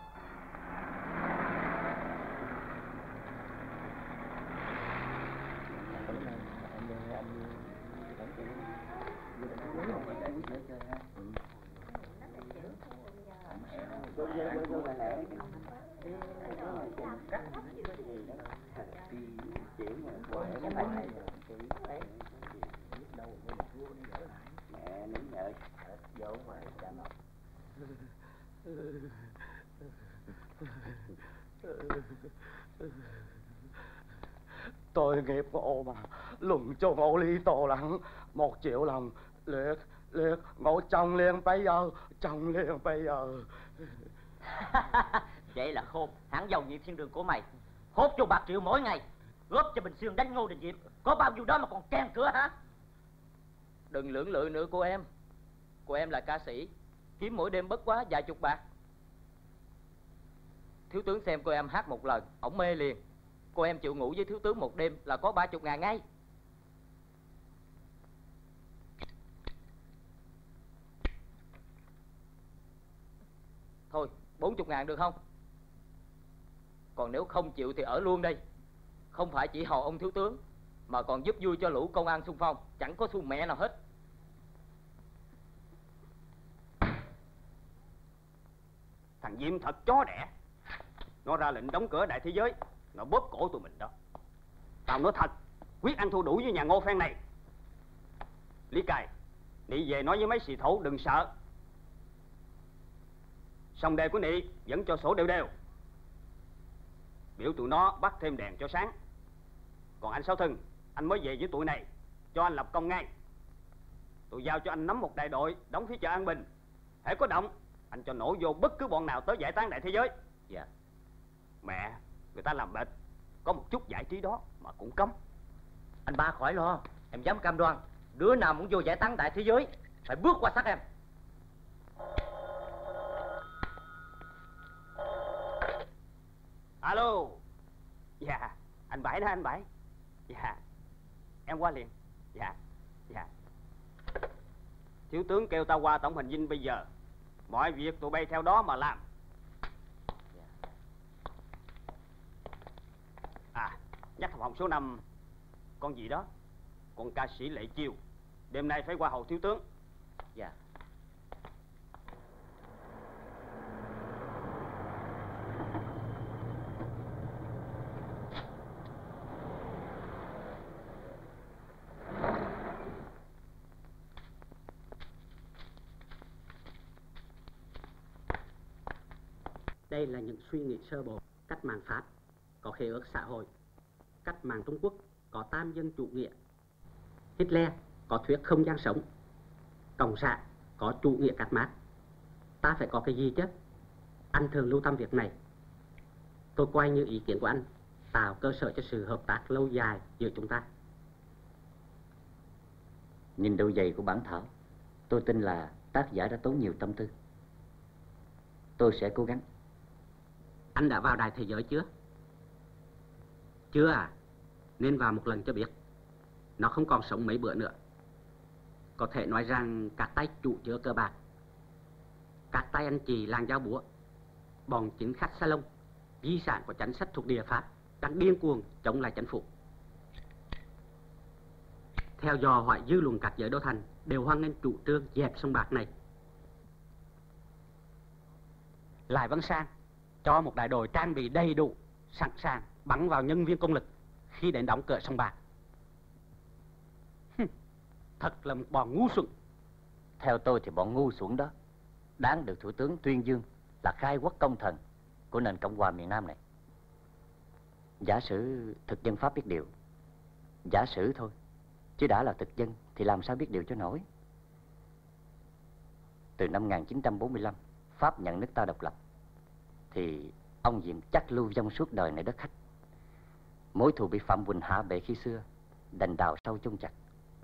S7: Mẹ nín nhợi vô mà chạm.
S12: Tôi nghiệp ngộ mà luận cho ngộ ly tổ lặng một triệu lần liệt liệt ngộ chồng liền bây giờ chồng liền bây giờ.
S2: Vậy là khôn. Hãng dầu nhiệt thiên đường của mày hốt cho bạc triệu mỗi ngày, góp cho Bình Xuyên đánh Ngô Đình Diệp, có bao nhiêu đó mà còn can cửa hả?
S3: Đừng lưỡng lự nữa cô em. Cô em là ca sĩ, kiếm mỗi đêm bất quá vài chục bạc. Thiếu tướng xem cô em hát một lần, ổng mê liền. Cô em chịu ngủ với thiếu tướng một đêm là có ba chục ngàn ngay. Thôi, bốn chục ngàn được không? Còn nếu không chịu thì ở luôn đây. Không phải chỉ hầu ông thiếu tướng, mà còn giúp vui cho lũ công an xung phong. Chẳng có xu mẹ nào hết.
S8: Thằng Diệm thật chó đẻ. Nó ra lệnh đóng cửa đại thế giới, nó bóp cổ tụi mình đó. Tao nói thật, quyết ăn thua đủ với nhà Ngô Phen này. Lý Cài, Nị về nói với mấy xì thổ đừng sợ. Sòng đề của Nị vẫn cho sổ đều đều. Biểu tụi nó bắt thêm đèn cho sáng. Còn anh Sáu Thân, anh mới về với tụi này, cho anh lập công ngay. Tụi giao cho anh nắm một đại đội đóng phía chợ An Bình. Hễ có động, anh cho nổ vô bất cứ bọn nào tới giải tán đại thế giới.
S2: Dạ.
S8: Mẹ, người ta làm bệnh, có một chút giải trí đó mà cũng cấm.
S2: Anh ba khỏi lo, em dám cam đoan đứa nào muốn vô giải tán đại thế giới phải bước qua xác em.
S8: Alo. Dạ, anh Bảy đó anh Bảy. Dạ, em qua liền. Dạ, dạ. Thiếu tướng kêu tao qua tổng hành dinh bây giờ. Mọi việc tụi bay theo đó mà làm. À, nhắc phòng số năm. Con gì đó? Con ca sĩ Lệ Chiêu. Đêm nay phải qua hầu thiếu tướng.
S2: Dạ.
S6: Đây là những suy nghĩ sơ bộ. Cách mạng Pháp có khế ước xã hội, cách mạng Trung Quốc có tam dân chủ nghĩa, Hitler có thuyết không gian sống, Cộng sản có chủ nghĩa cách mạng. Ta phải có cái gì chứ? Anh thường lưu tâm việc này. Tôi coi như ý kiến của anh tạo cơ sở cho sự hợp tác lâu dài giữa chúng ta.
S5: Nhìn độ dày của bản thảo, tôi tin là tác giả đã tốn nhiều tâm tư. Tôi sẽ cố gắng.
S6: Anh đã vào Đài Thế Giới chưa? Chưa à? Nên vào một lần cho biết. Nó không còn sống mấy bữa nữa. Có thể nói rằng các tay chủ chứa cờ bạc, các tay anh chị làng giao búa, bọn chính khách salon, di sản của chính sách thuộc địa Pháp đang điên cuồng chống lại chính phủ. Theo dò hỏi dư luận các giới đô thành đều hoan nghênh chủ trương dẹp sông bạc này. Lại Văn Sang cho một đại đội trang bị đầy đủ, sẵn sàng bắn vào nhân viên công lực khi đến đóng cửa sông bạc. Thật là một bọn ngu xuẩn.
S5: Theo tôi thì bọn ngu xuẩn đó đáng được Thủ tướng tuyên dương là khai quốc công thần của nền Cộng hòa miền Nam này. Giả sử thực dân Pháp biết điều, giả sử thôi, chứ đã là thực dân thì làm sao biết điều cho nổi. Từ năm một nghìn chín trăm bốn mươi lăm Pháp nhận nước ta độc lập thì ông Diệm chắc lưu vong suốt đời nơi đất khách. Mối thù bị Phạm Quỳnh hạ bệ khi xưa đành đào sâu chôn chặt.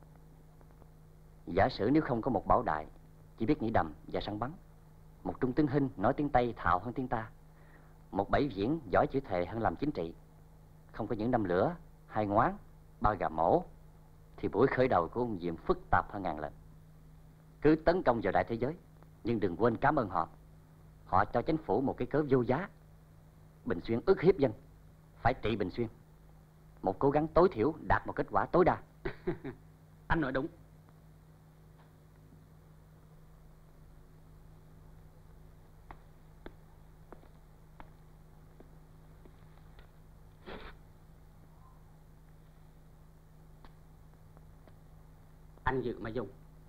S5: Giả sử nếu không có một Bảo Đại chỉ biết nhảy đầm và săn bắn, một Trung Tướng Hinh nói tiếng Tây thạo hơn tiếng ta, một Bảy Viễn giỏi chữ thề hơn làm chính trị, không có những năm lửa, hai ngoán, ba gà mổ, thì buổi khởi đầu của ông Diệm phức tạp hơn ngàn lần. Cứ tấn công vào Đại Thế Giới, nhưng đừng quên cảm ơn họ. Họ cho chính phủ một cái cớ vô giá. Bình Xuyên ức hiếp dân, phải trị Bình Xuyên. Một cố gắng tối thiểu đạt một kết quả tối đa.
S6: Anh nói đúng. Anh giữ mà dùng.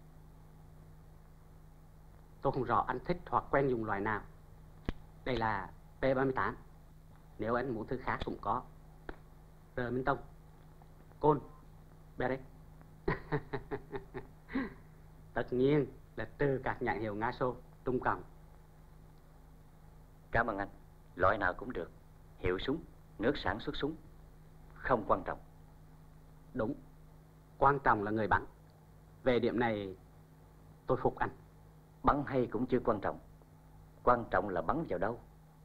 S6: Tôi không rõ anh thích hoặc quen dùng loại nào. Đây là P ba mươi tám. Nếu anh muốn thứ khác cũng có. R Minh Tông, Côn, Berek. Tất nhiên là từ các nhãn hiệu Nga Xô, Trung Cộng.
S5: Cảm ơn anh. Loại nào cũng được. Hiệu súng, nước sản xuất súng, không quan trọng.
S6: Đúng. Quan trọng là người bắn. Về điểm này tôi phục anh.
S5: Bắn hay cũng chưa quan trọng. Quan trọng là bắn vào đâu.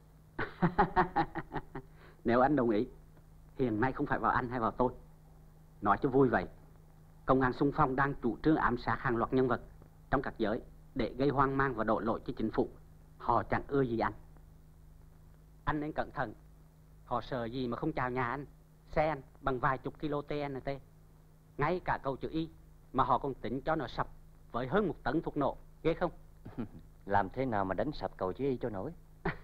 S6: Nếu anh đồng ý, hiện nay không phải vào anh hay vào tôi. Nói cho vui vậy, Công an xung phong đang chủ trương ám sát hàng loạt nhân vật trong các giới để gây hoang mang và đổ lỗi cho chính phủ. Họ chẳng ưa gì anh. Anh nên cẩn thận. Họ sợ gì mà không chào nhà anh, xe anh bằng vài chục kilo T N T. Ngay cả câu chữ Y mà họ còn tính cho nó sập với hơn một tấn thuốc nổ. Ghê không?
S5: Làm thế nào mà đánh sập cầu chữ Y cho nổi?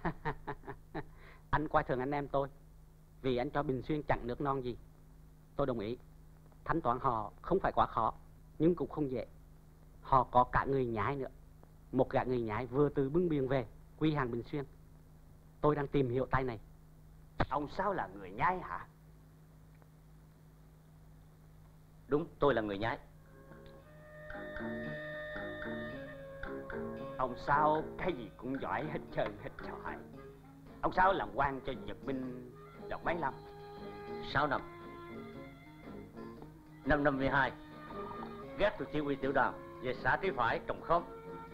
S6: Anh coi thường anh em tôi, vì anh cho Bình Xuyên chẳng nước non gì. Tôi đồng ý. Thanh toán họ không phải quá khó, nhưng cũng không dễ. Họ có cả người nhái nữa. Một gã người nhái vừa từ bưng biển về quy hàng Bình Xuyên. Tôi đang tìm hiểu tay này.
S2: Ông Sáu là người nhái hả?
S5: Đúng, tôi là người nhái.
S2: Ông Sáu cái gì cũng giỏi hết trơn hết trọi. Ông Sáu làm quan cho Nhật Minh được mấy năm?
S5: Sáu năm. Năm năm mươi hai ghét tôi chỉ huy tiểu đoàn về xã Trí Phải trồng khóm.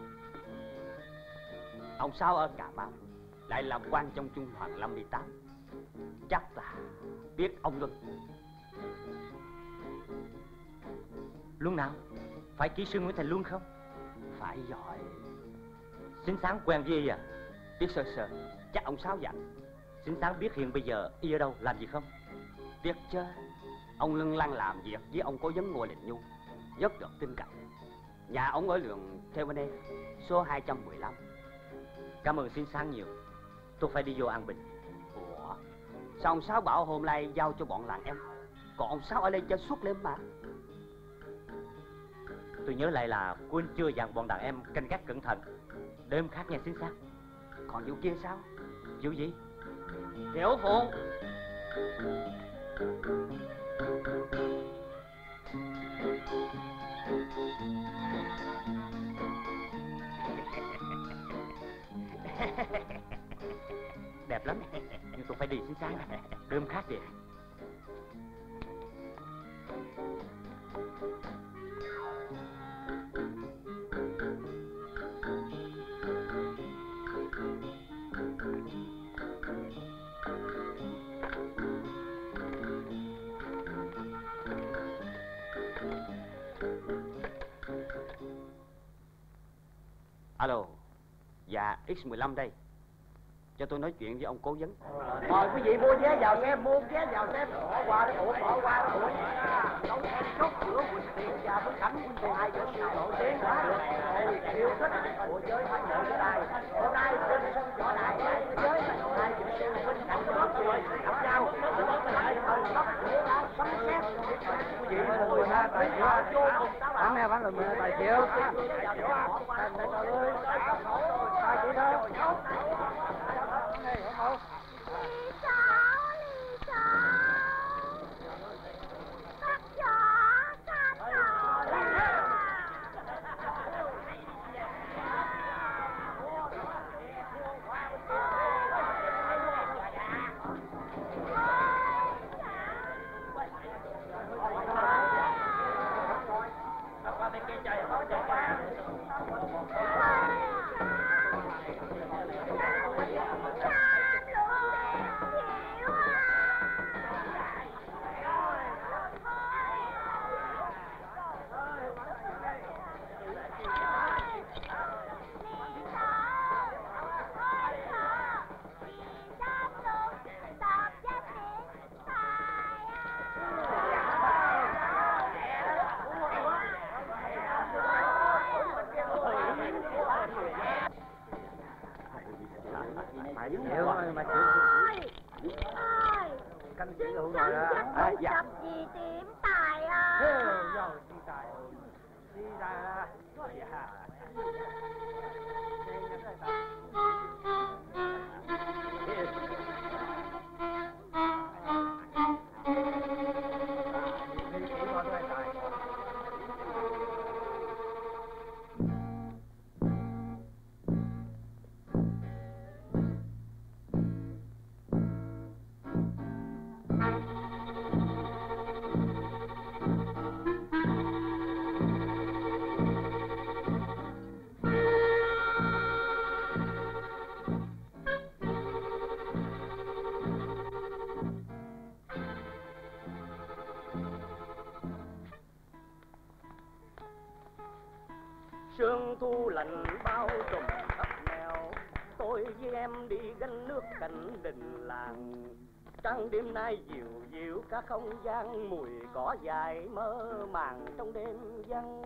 S2: Ông Sáu ở Cà Mau lại làm quan trong Trung đoàn năm mươi tám. Chắc là biết ông Luân.
S5: Luân nào? Phải kỹ sư Nguyễn Thành Luân không?
S2: Phải giỏi.
S5: Xính Sáng quen với Y à?
S2: Biết sơ sơ. Chắc ông Sáu dặn.
S5: Xính Sáng biết hiện bây giờ Y ở đâu, làm gì không?
S2: Biết chứ. Ông Lân Lăng làm việc với ông cố vấn Ngô Đình Nhu, rất được tin cậy. Nhà ông ở đường Theo Bên Em, số hai trăm mười lăm.
S5: Cảm ơn Xính Sáng nhiều. Tôi phải đi vô An Bình.
S2: Ủa? Sao ông Sáu bảo hôm nay giao cho bọn làng em, còn ông Sáu ở đây chơi suốt đêm mà?
S5: Tôi nhớ lại là Quân chưa dặn bọn đàn em canh gác cẩn thận. Đêm khác nha Xính Sáng.
S2: Còn vụ kia sao? Vụ gì?
S3: Tiểu Phụng.
S2: Đẹp lắm, nhưng tôi phải đi xin sang. Đêm khác vậy.
S8: Alo. Dạ, X mười lăm đây. Cho tôi nói chuyện với ông cố vấn.
S7: Mời quý vị mua vé vào xem, mua vé vào xem. Bỏ qua đó ủa, bỏ qua đó ủa. Đấu em chốt giữa Quỳnh Tiền và Phước Khánh, Quỳnh Tiền hai vợ siêu nổi tiếng quá được. Yêu thích của giới thái nội với đài. Hôm nay trên sân võ đài với giới hai vợ siêu Quỳnh Khánh và Phước Khánh gặp nhau. Lại thời tóc của đã sấm sét. Quý vị mười hai tài liệu vô cùng táo bạo. Bán nè, bán lùm tài triệu. Trời ơi, tài chị thôi. Sương thu lạnh bao trùm khắp nẻo, tôi với em đi gánh nước cạnh đình làng. Trăng đêm nay dịu dịu cả không gian, mùi cỏ dài mơ màng trong đêm vắng.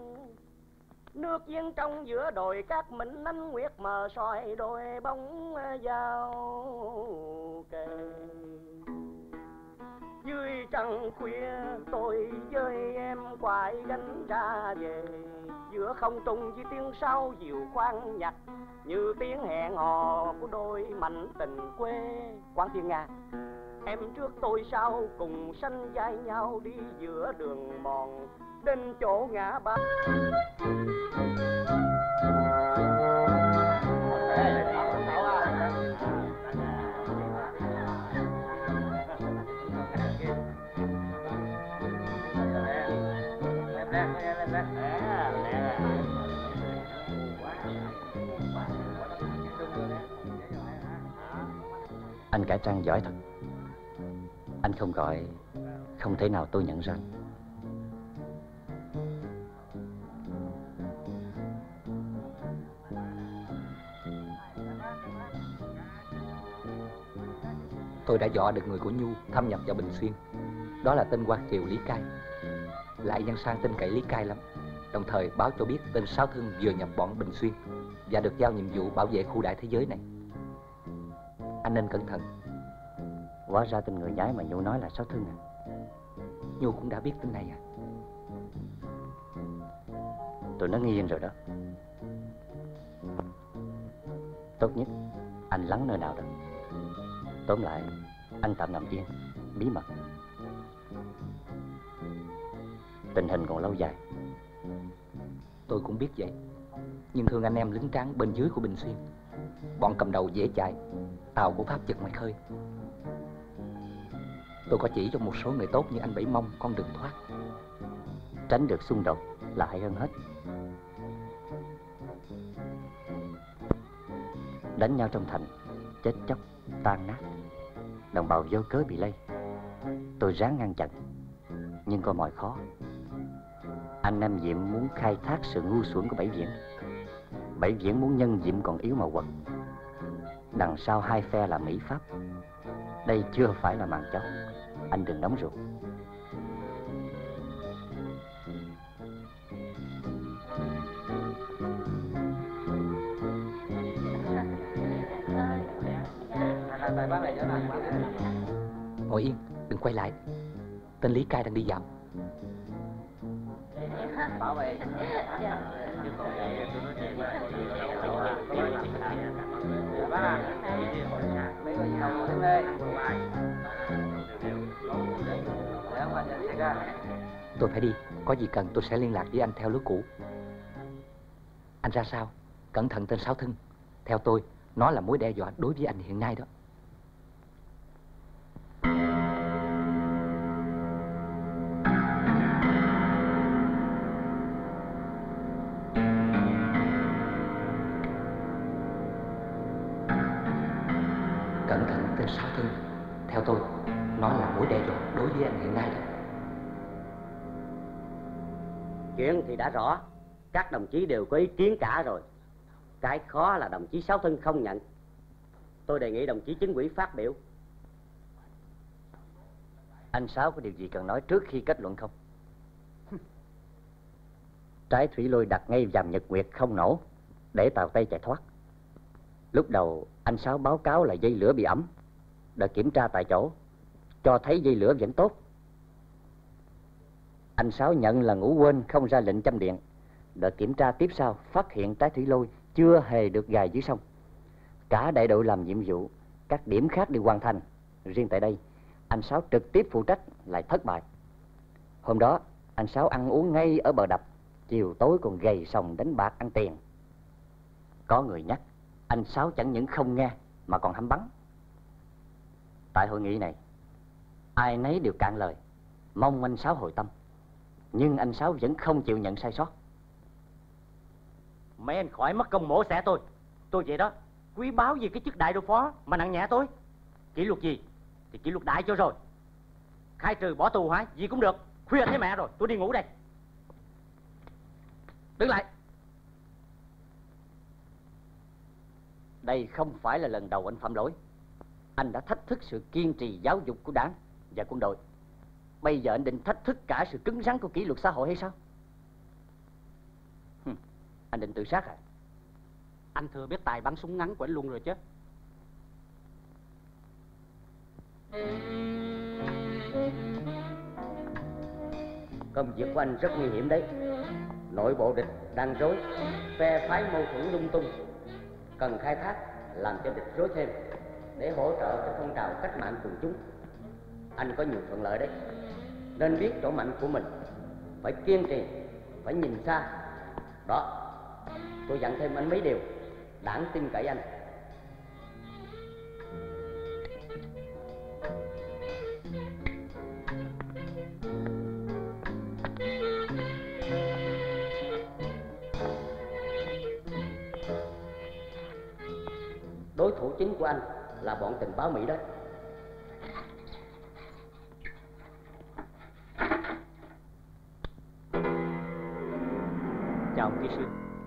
S7: Nước giếng trong giữa đồi cát mình ánh nguyệt mờ soi đôi bóng giao kề. Dưới trăng khuya tôi với em quải gánh ra về, giữa không trung với tiếng sáo dịu khoan nhặt, như tiếng hẹn hò của đôi mảnh tình quê. Quán Thiên Nga, em trước tôi sau cùng sánh vai nhau đi giữa đường mòn đến chỗ ngã ba.
S5: Anh cải trang giỏi thật. Anh không gọi, không thể nào tôi nhận ra.
S13: Tôi đã dọa được người của Nhu thâm nhập vào Bình Xuyên. Đó là tên Quang Kiều Lý Cai. Lại Văn Sang tin cậy Lý Cai lắm, đồng thời báo cho biết tên Sáu Thân vừa nhập bọn Bình Xuyên và được giao nhiệm vụ bảo vệ khu đại thế giới này. Anh nên cẩn thận.
S5: Hóa ra tên người nhái mà Nhu nói là Sáu Thân à?
S13: Nhu cũng đã biết tin này à?
S5: Tụi nó nghi rồi đó. Tốt nhất anh lắng nơi nào đó. Tóm lại, anh tạm nằm yên, bí mật. Tình hình còn lâu dài.
S13: Tôi cũng biết vậy, nhưng thương anh em lính tráng bên dưới của Bình Xuyên, bọn cầm đầu dễ chạy, tàu của Pháp chật ngoài khơi. Tôi có chỉ cho một số người tốt như anh Bảy Mông con đường thoát.
S5: Tránh được xung đột là hay hơn hết. Đánh nhau trong thành, chết chóc, tan nát, đồng bào vô cớ bị lây. Tôi ráng ngăn chặn, nhưng có mọi khó. Anh Nam Diệm muốn khai thác sự ngu xuẩn của Bảy Viễn. Bảy Viễn muốn nhân Diệm còn yếu mà quật. Đằng sau hai phe là Mỹ Pháp. Đây chưa phải là màn chót. Anh đừng nóng ruột.
S13: Ngồi yên, đừng quay lại. Tên Lý Cai đang đi dạo.
S3: Bảo vệ.
S13: Tôi phải đi, có gì cần tôi sẽ liên lạc với anh theo lối cũ. Anh ra sao? Cẩn thận tên Sáu Thân. Theo tôi, nó là mối đe dọa đối với anh hiện nay đó. Cẩn thận tên Sáu Thân. Theo tôi, nó là mối đe dọa đối với anh hiện nay đó.
S2: Chuyện thì đã rõ, các đồng chí đều có ý kiến cả rồi. Cái khó là đồng chí Sáu Thân không nhận. Tôi đề nghị đồng chí chính ủy phát biểu.
S5: Anh Sáu có điều gì cần nói trước khi kết luận không? Trái thủy lôi đặt ngay dầm Nhật Nguyệt không nổ, để tàu Tây chạy thoát. Lúc đầu anh Sáu báo cáo là dây lửa bị ẩm. Đợt kiểm tra tại chỗ cho thấy dây lửa vẫn tốt. Anh Sáu nhận là ngủ quên không ra lệnh châm điện. Đợt kiểm tra tiếp sau phát hiện trái thủy lôi chưa hề được gài dưới sông. Cả đại đội làm nhiệm vụ, các điểm khác đều hoàn thành. Riêng tại đây, anh Sáu trực tiếp phụ trách lại thất bại. Hôm đó, anh Sáu ăn uống ngay ở bờ đập, chiều tối còn gầy sòng đánh bạc ăn tiền. Có người nhắc, anh Sáu chẳng những không nghe mà còn hăm bắn. Tại hội nghị này, ai nấy đều cạn lời, mong anh Sáu hồi tâm. Nhưng anh Sáu vẫn không chịu nhận sai sót.
S2: Mấy anh khỏi mất công mổ xẻ tôi. Tôi vậy đó, quý báu gì cái chức đại đội phó mà nặng nhẹ tôi. Kỷ luật gì thì kỷ luật đại cho rồi. Khai trừ bỏ tù hả? Gì cũng được. Khuya thế mẹ rồi, tôi đi ngủ đây.
S5: Đứng lại. Đây không phải là lần đầu anh phạm lỗi. Anh đã thách thức sự kiên trì giáo dục của đảng và quân đội. Bây giờ anh định thách thức cả sự cứng rắn của kỷ luật xã hội hay sao? Hừm, anh định tự sát à?
S6: Anh thừa biết tài bắn súng ngắn của anh luôn rồi chứ.
S2: Công việc của anh rất nguy hiểm đấy. Nội bộ địch đang rối, phe phái mâu thuẫn lung tung. Cần khai thác làm cho địch rối thêm, để hỗ trợ cho phong trào cách mạng quần chúng. Anh có nhiều thuận lợi đấy, nên biết chỗ mạnh của mình, phải kiên trì, phải nhìn xa. Đó, tôi dặn thêm anh mấy điều, đảng tin cậy anh. Đối thủ chính của anh là bọn tình báo Mỹ đó.
S5: Chào ông kỹ sư.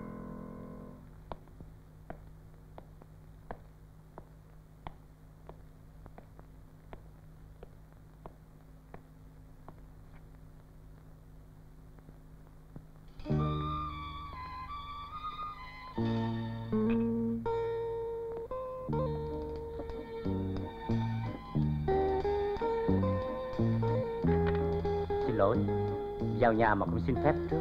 S5: Xin lỗi, vào nhà mà cũng xin phép trước.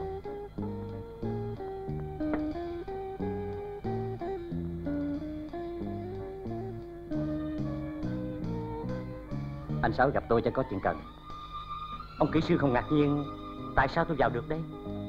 S5: Sáu gặp tôi cho có chuyện cần.
S2: Ông kỹ sư không ngạc nhiên tại sao tôi vào được đây?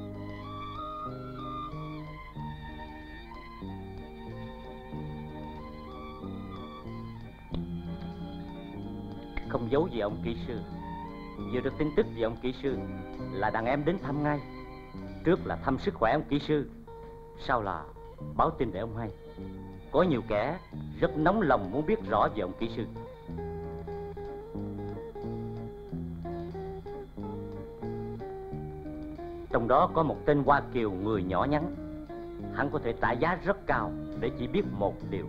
S2: Không giấu gì ông kỹ sư. Vừa được tin tức về ông kỹ sư là đàn em đến thăm ngay. Trước là thăm sức khỏe ông kỹ sư, sau là báo tin để ông hay. Có nhiều kẻ rất nóng lòng muốn biết rõ về ông kỹ sư. Trong đó có một tên Hoa Kiều người nhỏ nhắn. Hắn có thể trả giá rất cao để chỉ biết một điều.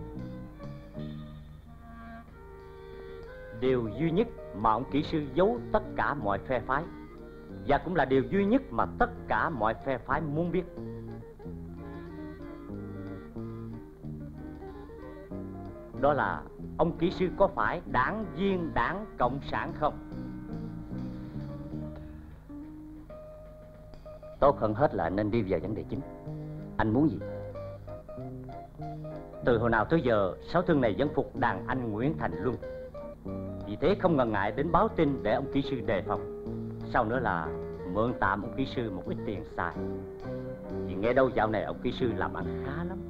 S2: Điều duy nhất mà ông kỹ sư giấu tất cả mọi phe phái, và cũng là điều duy nhất mà tất cả mọi phe phái muốn biết. Đó là ông kỹ sư có phải đảng viên Đảng Cộng sản không?
S5: Tốt hơn hết là nên đi vào vấn đề chính. Anh muốn gì?
S2: Từ hồi nào tới giờ Sáu Thương này vẫn phục đàn anh Nguyễn Thành Luân. Vì thế không ngần ngại đến báo tin để ông kỹ sư đề phòng. Sau nữa là mượn tạm ông kỹ sư một ít tiền xài. Vì nghe đâu dạo này ông kỹ sư làm ăn khá lắm.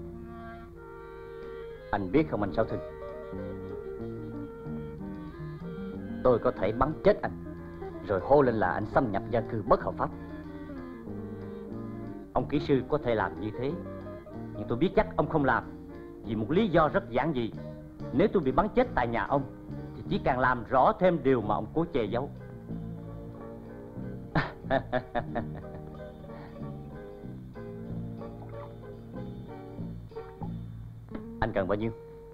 S5: Anh biết không anh Sáu Thương, tôi có thể bắn chết anh, rồi hô lên là anh xâm nhập gia cư bất hợp pháp.
S2: Ông kỹ sư có thể làm như thế, nhưng tôi biết chắc ông không làm. Vì một lý do rất giản dị. Nếu tôi bị bắn chết tại nhà ông thì chỉ càng làm rõ thêm điều mà ông cố che giấu.
S5: Anh cần bao nhiêu?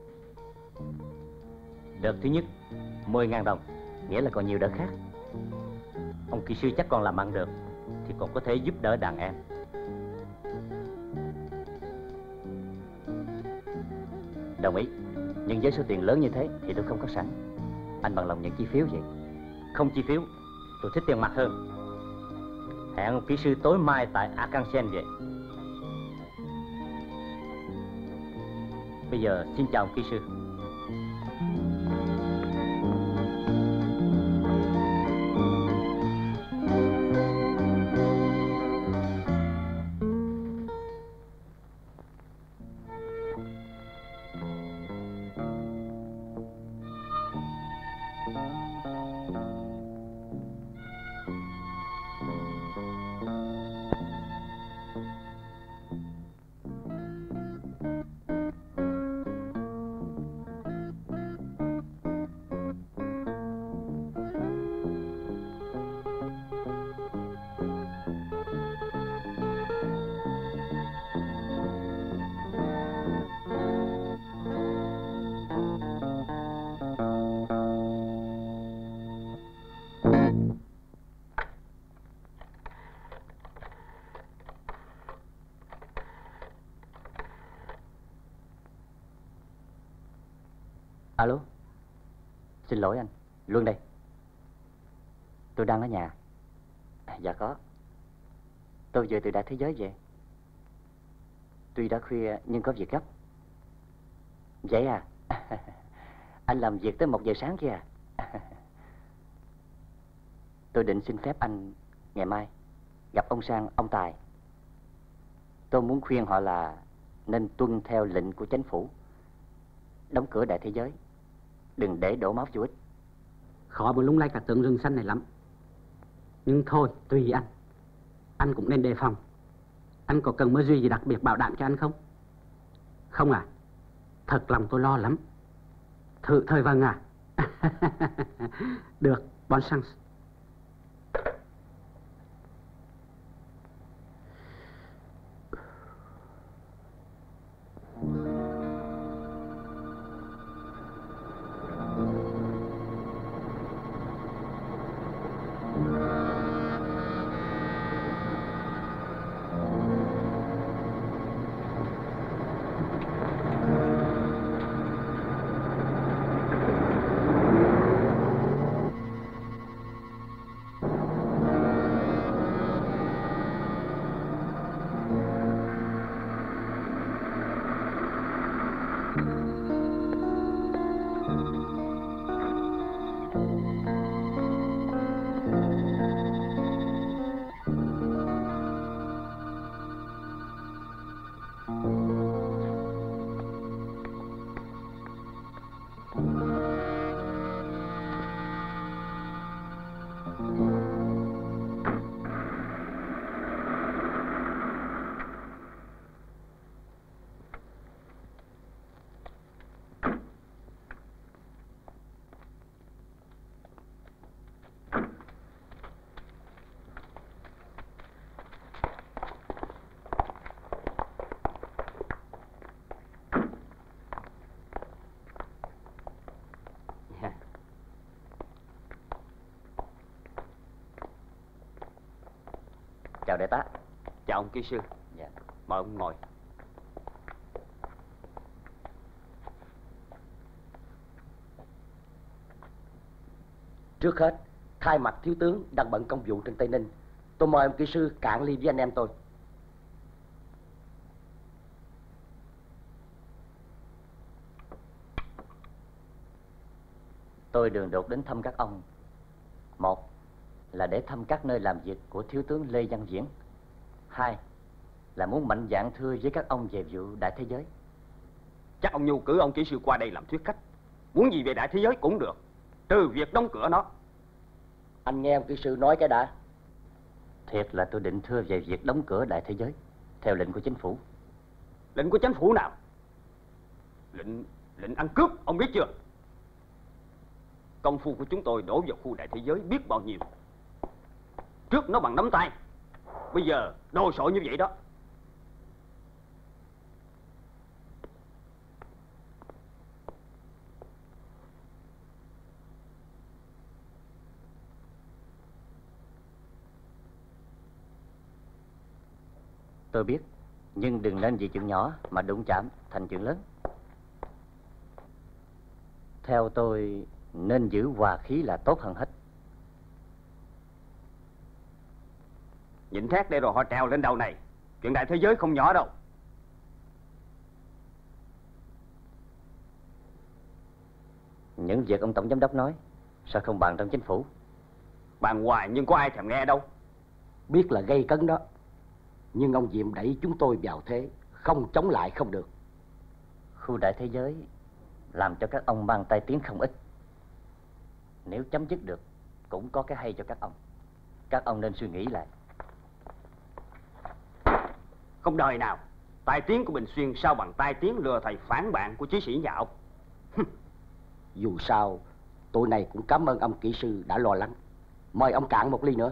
S2: Đợt thứ nhất mười ngàn đồng.
S5: Nghĩa là còn nhiều đợt khác.
S2: Ông kỹ sư chắc còn làm ăn được thì còn có thể giúp đỡ đàn em.
S5: Đồng ý. Nhưng với số tiền lớn như thế thì tôi không có sẵn. Anh bằng lòng nhận chi phiếu vậy?
S2: Không chi phiếu, tôi thích tiền mặt hơn. Hẹn ông kỹ sư tối mai tại Arkansen vậy. Bây giờ xin chào ông kỹ sư.
S5: Alo. Xin lỗi anh, Luân đây. Tôi đang ở nhà. Dạ có. Tôi vừa từ Đại Thế Giới về. Tuy đã khuya nhưng có việc gấp. Vậy à? Anh làm việc tới một giờ sáng kia à? Tôi định xin phép anh ngày mai gặp ông Sang, ông Tài. Tôi muốn khuyên họ là nên tuân theo lệnh của chính phủ, đóng cửa Đại Thế Giới, đừng để đổ máu vô ích.
S6: Khó mà lung lay cả tượng rừng xanh này lắm. Nhưng thôi, tùy anh. Anh cũng nên đề phòng. Anh có cần mơ duy gì đặc biệt bảo đảm cho anh không? Không à? Thật lòng tôi lo lắm. Thử thời vâng à? Được, bon chance.
S5: Chào đại tá.
S8: Chào ông kỹ sư.
S5: Dạ.
S8: Mời ông ngồi.
S7: Trước hết, thay mặt thiếu tướng đang bận công vụ trên Tây Ninh, tôi mời ông kỹ sư cạn ly với anh em tôi.
S5: Tôi đường đột đến thăm các ông. Một là để thăm các nơi làm việc của thiếu tướng Lê Văn Viễn. Hai là muốn mạnh dạn thưa với các ông về vụ đại thế giới.
S8: Chắc ông Nhu cử ông kỹ sư qua đây làm thuyết khách. Muốn gì về đại thế giới cũng được, trừ việc đóng cửa nó.
S7: Anh nghe ông kỹ sư nói cái đã.
S5: Thiệt là tôi định thưa về việc đóng cửa đại thế giới theo lệnh của chính phủ.
S8: Lệnh của chính phủ nào? Lệnh lệnh ăn cướp, ông biết chưa? Công phu của chúng tôi đổ vào khu đại thế giới biết bao nhiêu. Trước nó bằng nắm tay, bây giờ đồ sộ như vậy đó.
S5: Tôi biết, nhưng đừng nên vì chuyện nhỏ mà đụng chạm thành chuyện lớn. Theo tôi, nên giữ hòa khí là tốt hơn hết.
S8: Nhịn thét đây rồi họ trèo lên đầu này. Chuyện đại thế giới không nhỏ đâu.
S5: Những việc ông tổng giám đốc nói sao không bàn trong chính phủ?
S8: Bàn hoài nhưng có ai thèm nghe đâu.
S7: Biết là gây cấn đó, nhưng ông Diệm đẩy chúng tôi vào thế, không chống lại không được.
S5: Khu đại thế giới làm cho các ông mang tay tiếng không ít. Nếu chấm dứt được cũng có cái hay cho các ông. Các ông nên suy nghĩ lại.
S8: Không đời nào tai tiếng của Bình Xuyên sao bằng tai tiếng lừa thầy phản bạn của chí sĩ nhà ông.
S7: Dù sao tối nay cũng cảm ơn ông kỹ sư đã lo lắng. Mời ông cạn một ly nữa.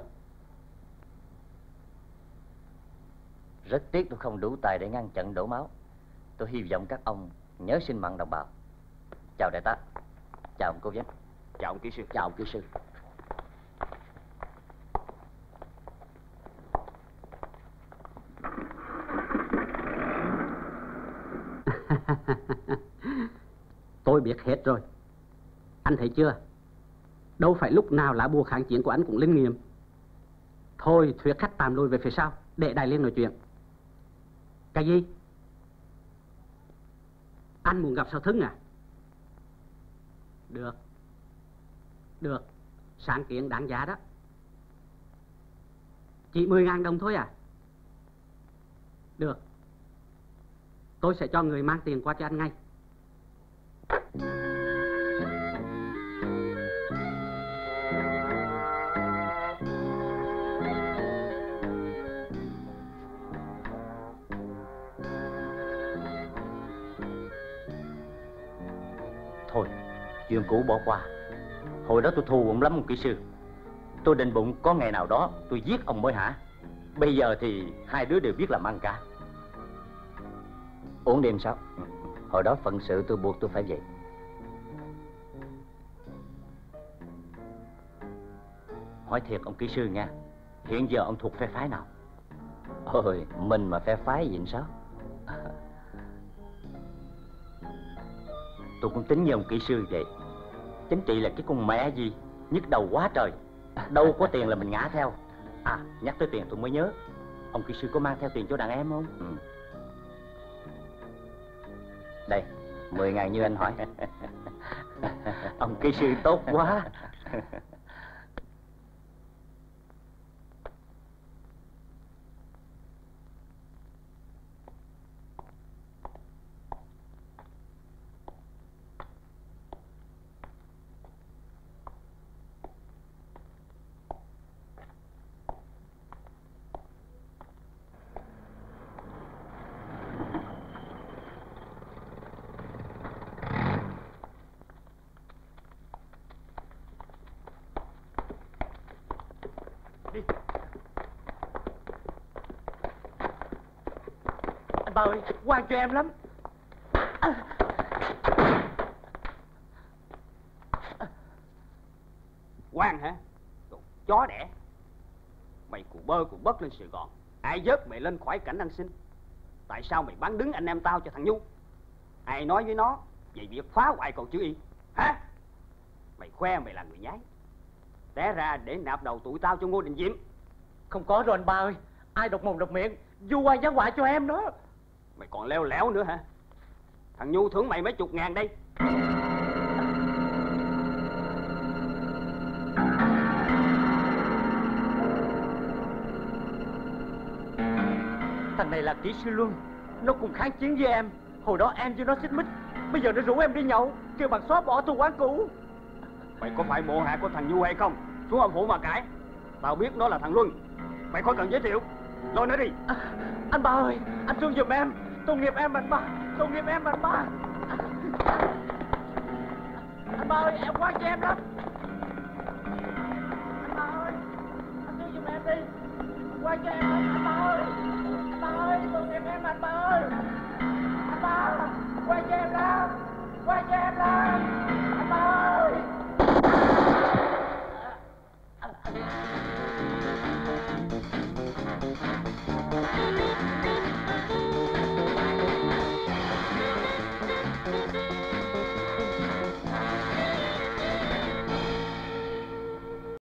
S5: Rất tiếc tôi không đủ tài để ngăn chặn đổ máu. Tôi hy vọng các ông nhớ sinh mạng đồng bào. Chào đại tá. Chào ông cố vấn.
S8: Chào ông kỹ sư.
S7: Chào ông kỹ sư.
S6: Tôi biết hết rồi. Anh thấy chưa? Đâu phải lúc nào lá bùa kháng chiến của anh cũng linh nghiệm. Thôi thuyết khách tạm lùi về phía sau, để Đại Liên nói chuyện. Cái gì? Anh muốn gặp Sao Thưng à? Được. Được. Sáng kiến đáng giá đó. Chỉ mười ngàn đồng thôi à? Được. Tôi sẽ cho người mang tiền qua cho anh ngay.
S5: Thôi, chuyện cũ bỏ qua. Hồi đó tôi thù ông lắm ông kỹ sư. Tôi định bụng có ngày nào đó tôi giết ông mới hả. Bây giờ thì hai đứa đều biết làm ăn cả. Uống đêm sao? Hồi đó phận sự tôi buộc tôi phải vậy. Hỏi thiệt ông kỹ sư nha, hiện giờ ông thuộc phe phái nào? Ôi, mình mà phe phái gì sao? Tôi cũng tính như ông kỹ sư vậy. Chính trị là cái con mẹ gì, nhức đầu quá trời. Đâu có tiền là mình ngã theo. À, nhắc tới tiền tôi mới nhớ, ông kỹ sư có mang theo tiền cho đàn em không? Ừ. Đây, mười ngàn như anh hỏi. Ông kỹ sư tốt quá.
S3: Anh ba ơi, quan cho em lắm. À.
S8: Quan hả? Đồ chó đẻ. Mày cụ bơ cụ bất lên Sài Gòn, ai vớt mày lên khỏi cảnh ăn xin? Tại sao mày bán đứng anh em tao cho thằng Nhu? Ai nói với nó về việc phá hoại còn chữ Y hả? Mày khoe mày là người nhái, té ra để nạp đầu tụi tao cho Ngô Đình Diệm.
S2: Không có rồi anh ba ơi, ai độc mồm độc miệng du ai giá họa cho em đó.
S8: Mày còn leo lẻo nữa hả? Thằng Nhu thưởng mày mấy chục ngàn đây.
S2: Thằng này là kỹ sư Luân, nó cùng kháng chiến với em. Hồi đó em với nó xích mích, bây giờ nó rủ em đi nhậu, kêu bằng xóa bỏ tu quán cũ.
S8: Mày có phải bộ hạ của thằng Nhu hay không? Xuống âm phủ mà cãi. Tao biết nó là thằng Luân, mày khỏi cần giới thiệu. Lôi nó đi.
S2: À, anh ba ơi, anh thương giùm em, tội nghiệp em anh ba, tội nghiệp em anh ba. Anh ba ơi, em quan cho em lắm. Anh ba ơi, anh thương giùm em đi, quan cho em lắm anh ba ơi. Anh ba ơi, tội nghiệp em anh ba ơi. Anh ba, quan cho em lắm, quan cho em lắm.